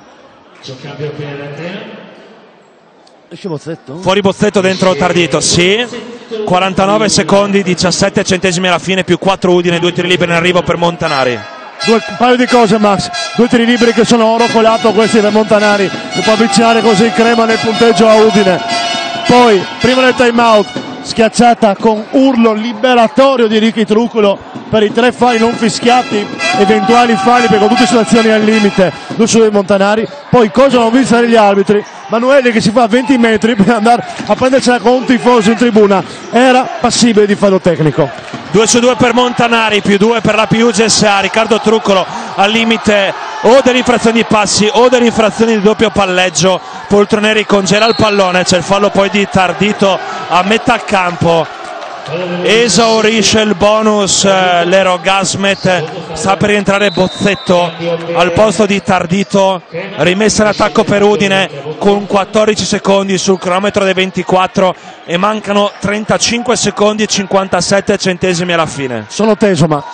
Esce Bozzetto? Fuori Bozzetto, dentro Tardito, sì. quarantanove secondi, diciassette centesimi alla fine, più quattro Udine, due tiri liberi in arrivo per Montanari. Due, un paio di cose, Max, due tiri liberi che sono oro colato questi per Montanari, che può avvicinare così Crema nel punteggio a Udine. Poi prima del time out, schiacciata con urlo liberatorio di Ricky Truccolo per i tre falli non fischiati, eventuali falli per con tutte situazioni al limite l'uso dei Montanari. Poi cosa non visto gli arbitri, Manueli che si fa venti metri per andare a prendercela con un tifoso in tribuna, era passibile di fallo tecnico. Due su due per Montanari, più due per la P U G S A. Riccardo Truccolo al limite o delle infrazioni di passi o delle infrazioni di doppio palleggio. Poltroneri congela il pallone, c'è il fallo poi di Tardito a metà campo. Esaurisce il bonus eh, l'Erogasmet, sta per rientrare Bozzetto al posto di Tardito. Rimessa in attacco per Udine con quattordici secondi sul cronometro dei ventiquattro e mancano trentacinque secondi e cinquantasette centesimi alla fine. Sono teso, ma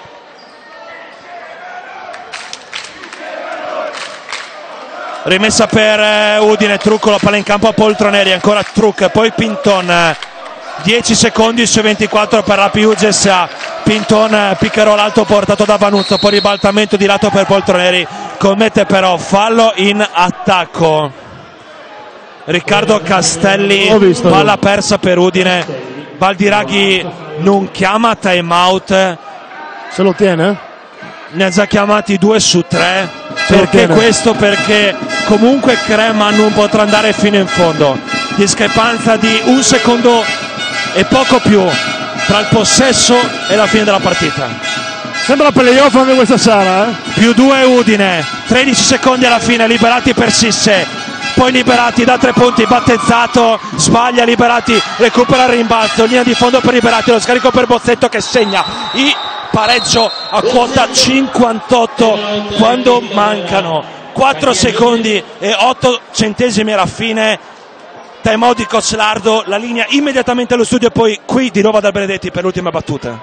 rimessa per eh, Udine, Truccolo, palla in campo a Poltroneri, ancora Truc, poi Pinton. dieci secondi su ventiquattro per la P U G S A. Pinton, piccherò l'alto portato da Vanuzzo, poi ribaltamento di lato per Poltroneri, commette però fallo in attacco. Riccardo Castelli, palla persa per Udine. Baldiraghi non chiama time out, se lo tiene? Ne ha già chiamati due su tre. Perché questo? Perché comunque Crema non potrà andare fino in fondo. Discrepanza di un secondo e poco più tra il possesso e la fine della partita. Sembra playoff anche questa sera, eh? Più due Udine, tredici secondi alla fine, liberati per Sisse, poi liberati da tre punti, battezzato, sbaglia, liberati, recupera il rimbalzo, linea di fondo per liberati, lo scarico per Bozzetto che segna il pareggio a quota cinquantotto quando mancano quattro secondi e otto centesimi alla fine. Time out di Coach Lardo, la linea immediatamente allo studio e poi qui di nuovo dal Benedetti per l'ultima battuta.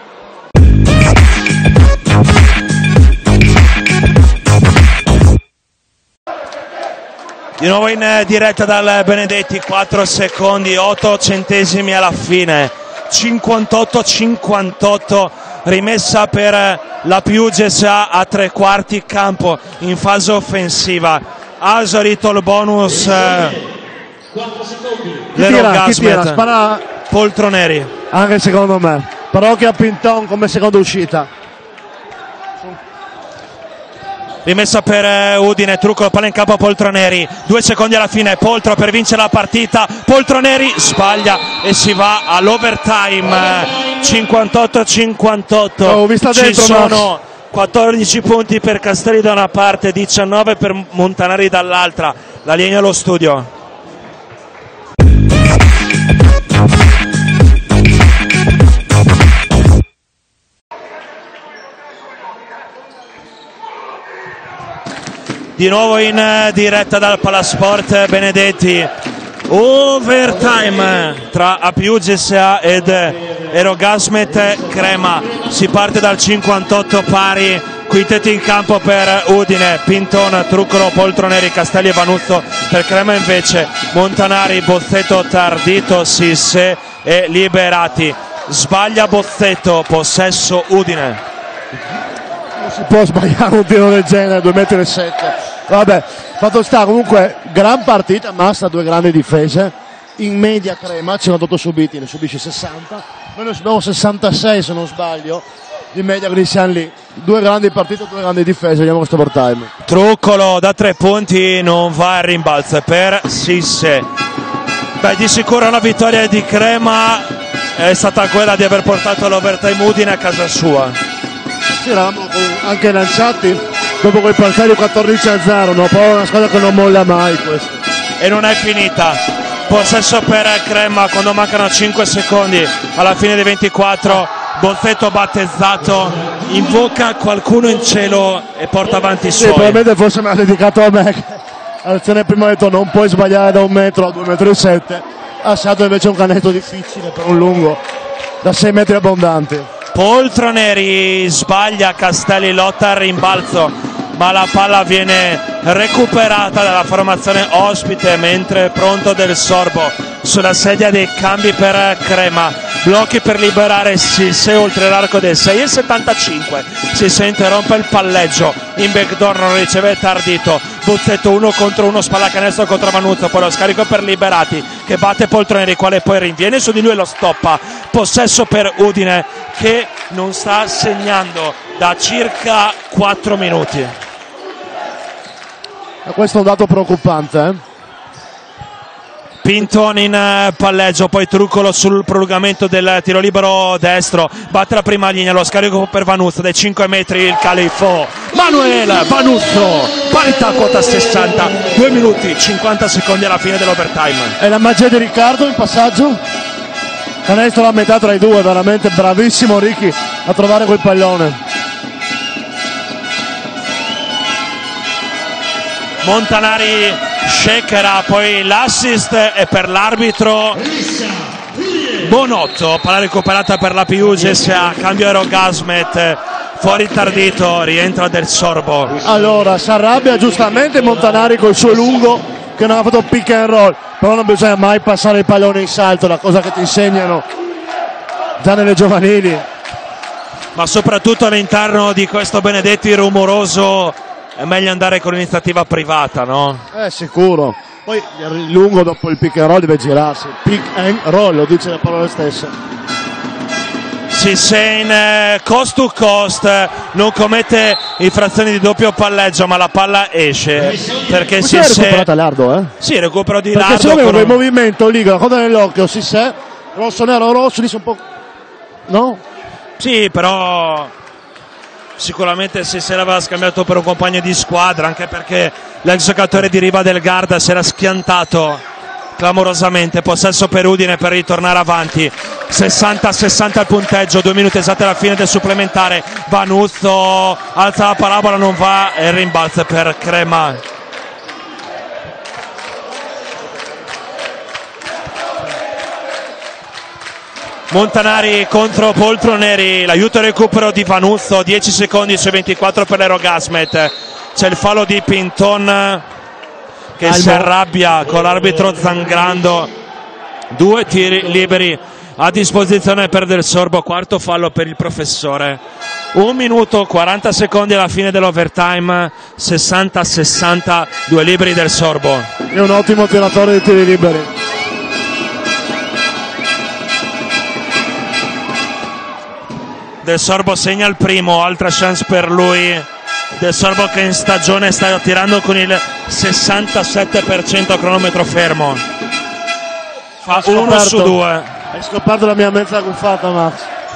Di nuovo in diretta dal Benedetti, quattro secondi, otto centesimi alla fine, cinquantotto cinquantotto, rimessa per la P U G S A a tre quarti campo in fase offensiva. Ha esaurito il bonus eh, l'Erogasmet. Spara Poltroneri. Anche secondo me. Parrocchia Pinton come seconda uscita. Rimessa per Udine, Truccolo, palla in campo a Poltroneri, due secondi alla fine, Poltro per vincere la partita, Poltroneri sbaglia e si va all'overtime, cinquantotto a cinquantotto. Oh, vista ci dentro, sono Max. quattordici punti per Castelli da una parte, diciannove per Montanari dall'altra, la linea allo studio. Di nuovo in diretta dal Palasport Benedetti, overtime tra A P U G S A ed Erogasmet Crema. Si parte dal cinquantotto pari, quintetti in campo per Udine, Pinton, Truccolo, Poltroneri, Castelli e Vanuzzo. Per Crema invece Montanari, Bozzetto, Tardito, Sisse e Liberati. Sbaglia Bozzetto, possesso Udine. Non si può sbagliare un tiro del genere, due metri e sette. Vabbè, fatto sta, comunque gran partita, Massa, due grandi difese. In media Crema, cinquantotto subiti, ne subisce sessanta. Noi ne subiamo sessantasei se non sbaglio. In media, quindi siamo lì. Due grandi partite, due grandi difese, vediamo questo overtime. Truccolo da tre punti, non va a rimbalzo per Sisse. Beh, di sicuro la vittoria di Crema è stata quella di aver portato l'overtime Udine a casa sua. Sì, eravamo anche lanciati dopo quel passaggio quattordici a zero, no? Poi è una squadra che non molla mai questo. E non è finita. Possesso per Crema quando mancano cinque secondi alla fine dei ventiquattro. Bozzetto battezzato, invoca qualcuno in cielo e porta avanti i sì, suoi. Probabilmente forse me l'ha dedicato a me. All'azione prima ha detto non puoi sbagliare da un metro a due metri e sette. Ha stato invece un canestro difficile per un lungo da sei metri abbondanti. Poltroneri sbaglia, Castelli lotta al rimbalzo, ma la palla viene recuperata dalla formazione ospite mentre è pronto Del Sorbo sulla sedia dei cambi per Crema. Blocchi per liberare Sisse oltre l'arco del sei e settantacinque. Sisse interrompe il palleggio, in backdoor non riceve Tardito. Bozzetto uno contro uno, spalla canestro contro Vanuzzo, poi lo scarico per Liberati che batte Poltroneri, quale poi rinviene su di lui e lo stoppa. Possesso per Udine che non sta segnando da circa quattro minuti. E questo è un dato preoccupante, eh? Pinton in palleggio, poi Truccolo sul prolungamento del tiro libero destro, batte la prima linea, lo scarico per Vanuzzo dai cinque metri, il califo Manuel Vanuzzo, parità quota sessanta, due minuti cinquanta secondi alla fine dell'overtime. E la magia di Riccardo in passaggio? Canestro a metà tra i due, veramente bravissimo Ricky a trovare quel pallone. Montanari shakera, poi l'assist è per l'arbitro Bonotto, palla recuperata per la P U G S A, cambio Erogasmet, fuori Tardito, rientra Del Sorbo. Allora si arrabbia giustamente Montanari col suo lungo che non ha fatto pick and roll, però non bisogna mai passare il pallone in salto, la cosa che ti insegnano già nelle giovanili. Ma soprattutto all'interno di questo Benedetti rumoroso è meglio andare con l'iniziativa privata, no? Eh, sicuro. Poi il lungo dopo il pick and roll deve girarsi. Pick and roll, lo dice la parola stessa. Si sei in eh, cost to cost, non commette infrazioni di doppio palleggio, ma la palla esce. Perché si è sei... recuperata Lardo, eh? Sì, recupero di Perché Lardo. se con il un... movimento lì, con la coda nell'occhio, si sei, rosso, nero, rosso, lì sono un po'... No? Sì, però... sicuramente se se l'aveva scambiato per un compagno di squadra, anche perché l'ex giocatore di Riva del Garda si era schiantato clamorosamente. Possesso per Udine per ritornare avanti, sessanta a sessanta il punteggio, due minuti esatti alla fine del supplementare. Vanuzzo alza la parabola, non va, e il rimbalzo per Crema. Montanari contro Poltroneri, l'aiuto e recupero di Vanuzzo, dieci secondi su ventiquattro per l'Erogasmet. C'è il fallo di Pinton che Almo. si arrabbia con l'arbitro Zangrando. Due tiri liberi a disposizione per Del Sorbo, quarto fallo per il professore. Un minuto quaranta secondi alla fine dell'overtime, sessanta a sessanta, due liberi Del Sorbo. È un ottimo tiratore di tiri liberi. Del Sorbo segna il primo, altra chance per lui. Del Sorbo che in stagione sta tirando con il sessantasette per cento a cronometro fermo. Fa uno su due. Hai scoperto la mia mezza guffata, Max.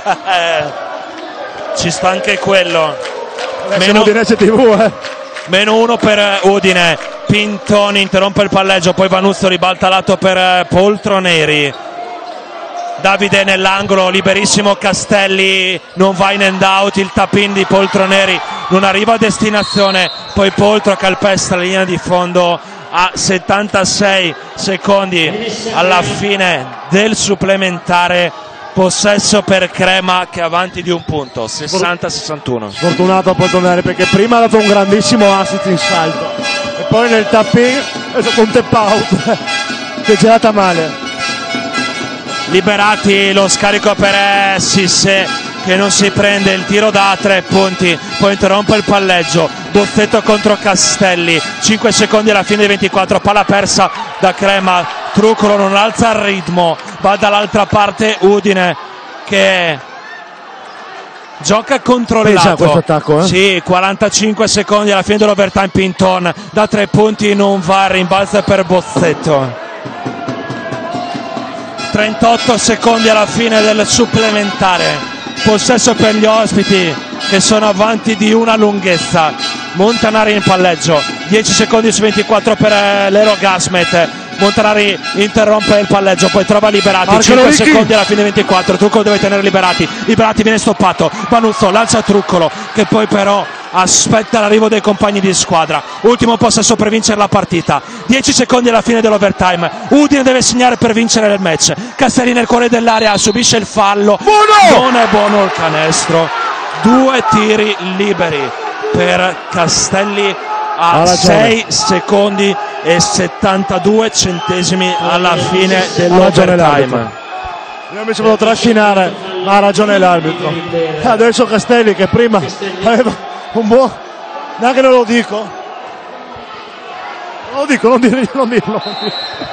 Ci sta anche quello. Meno Udinese tivù, eh. Meno uno per Udine. Pinton interrompe il palleggio, poi Vanuzzo ribalta lato per Poltroneri. Davide nell'angolo, liberissimo Castelli, non va in and out, il tap-in di Poltroneri non arriva a destinazione, poi Poltro calpesta la linea di fondo a settantasei secondi alla fine del supplementare. Possesso per Crema che è avanti di un punto, sessanta sessantuno. Sfortunato a Poltroneri perché prima ha dato un grandissimo assist in salto e poi nel tap-in è stato un tap out che è girata male. Liberati lo scarico per Sisse che non si prende il tiro da tre punti, poi interrompe il palleggio. Bozzetto contro Castelli, cinque secondi alla fine di ventiquattro, palla persa da Crema. Truccolo non alza il ritmo, va dall'altra parte Udine che gioca controllato. Questo attacco, eh? Sì, quarantacinque secondi alla fine dell'overtime. Pinton da tre punti non va, il rimbalzo per Bozzetto. trentotto secondi alla fine del supplementare, possesso per gli ospiti che sono avanti di una lunghezza. Montanari in palleggio, dieci secondi su ventiquattro per l'Ero Gasmet. Montanari interrompe il palleggio, poi trova Liberati. Marco cinque Ricchi. secondi alla fine ventiquattro. Truccolo deve tenere Liberati. Liberati viene stoppato. Vanuzzo lancia Truccolo che poi però aspetta l'arrivo dei compagni di squadra. Ultimo possesso per vincere la partita. dieci secondi alla fine dell'overtime. Udine deve segnare per vincere il match. Castelli nel cuore dell'area subisce il fallo. Buono! Non è buono il canestro. Due tiri liberi per Castelli a sei secondi e settantadue centesimi alla fine dell'overtime. Io mi sono voluto trascinare, ma ha ragione l'arbitro. Adesso Castelli che prima aveva un buon... neanche non lo dico. Non lo dico, non dirlo, non dirlo. Non dirlo.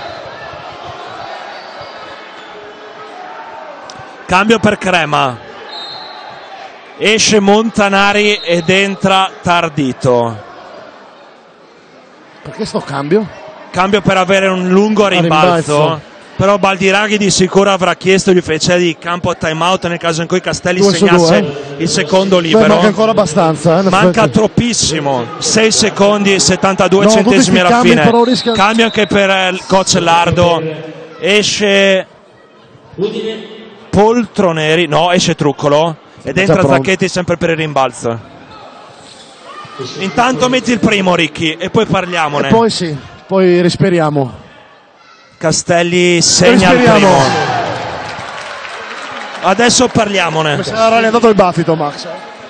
Cambio per Crema. Esce Montanari ed entra Tardito. Perché sto cambio? Cambio per avere un lungo rimbalzo, rimbalzo. Però Baldiraghi di sicuro avrà chiesto gli ufficiali di campo a time out nel caso in cui Castelli Due su segnasse due, eh? il secondo Beh, libero. manca ancora abbastanza, eh, Manca troppissimo, sei secondi e settantadue No, centesimi tutti alla sti cambi, fine. però rischia- Cambio anche per il coach Lardo. Esce Poltroneri, no, esce Truccolo ed entra pronto. Zacchetti sempre per il rimbalzo. Intanto metti il primo, Ricchi, e poi parliamone. E poi sì, poi respiriamo. Castelli segna il Respiriamo. primo. Adesso parliamone. Mi sarà rallentato il battito, Max.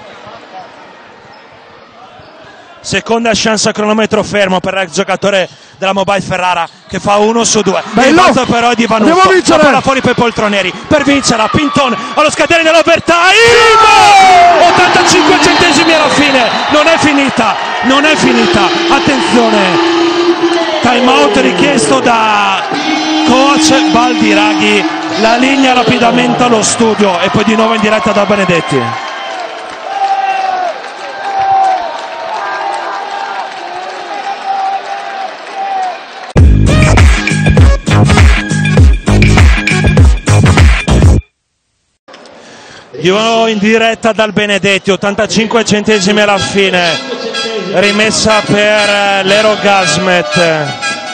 Seconda chance a cronometro fermo per il giocatore della Mobile Ferrara che fa uno su due. Bello! Il balzo però è di Vanuzzo. Andiamo a vincere! La palla fuori per Poltroneri. Per vincerla, Pinton allo scadere dell'overtime. ottantacinque centesimi alla fine. Non è finita, non è finita. Attenzione. Time out richiesto da coach Baldiraghi. La linea rapidamente allo studio e poi di nuovo in diretta da Benedetti. Di nuovo in diretta dal Benedetti, ottantacinque centesimi alla fine, rimessa per l'Ero Gasmet.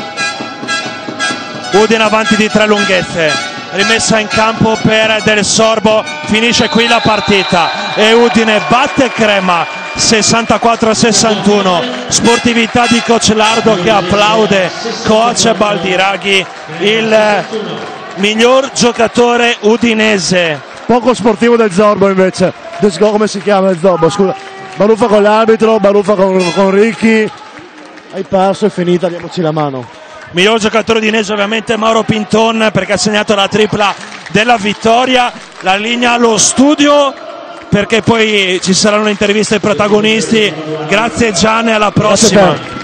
Udine avanti di tre lunghezze, rimessa in campo per Del Sorbo, finisce qui la partita e Udine batte Crema sessantaquattro a sessantuno. Sportività di coach Lardo che applaude coach Baldiraghi, il miglior giocatore udinese. Poco sportivo del Zorbo invece. Come si chiama il Zorbo? Scusa. Baruffa con l'arbitro, Baruffa con, con Ricchi. Hai perso, è finita, diamoci la mano. Miglior giocatore udinese ovviamente Mauro Pinton perché ha segnato la tripla della vittoria. La linea allo studio perché poi ci saranno le interviste ai protagonisti. Grazie Gianni, alla prossima.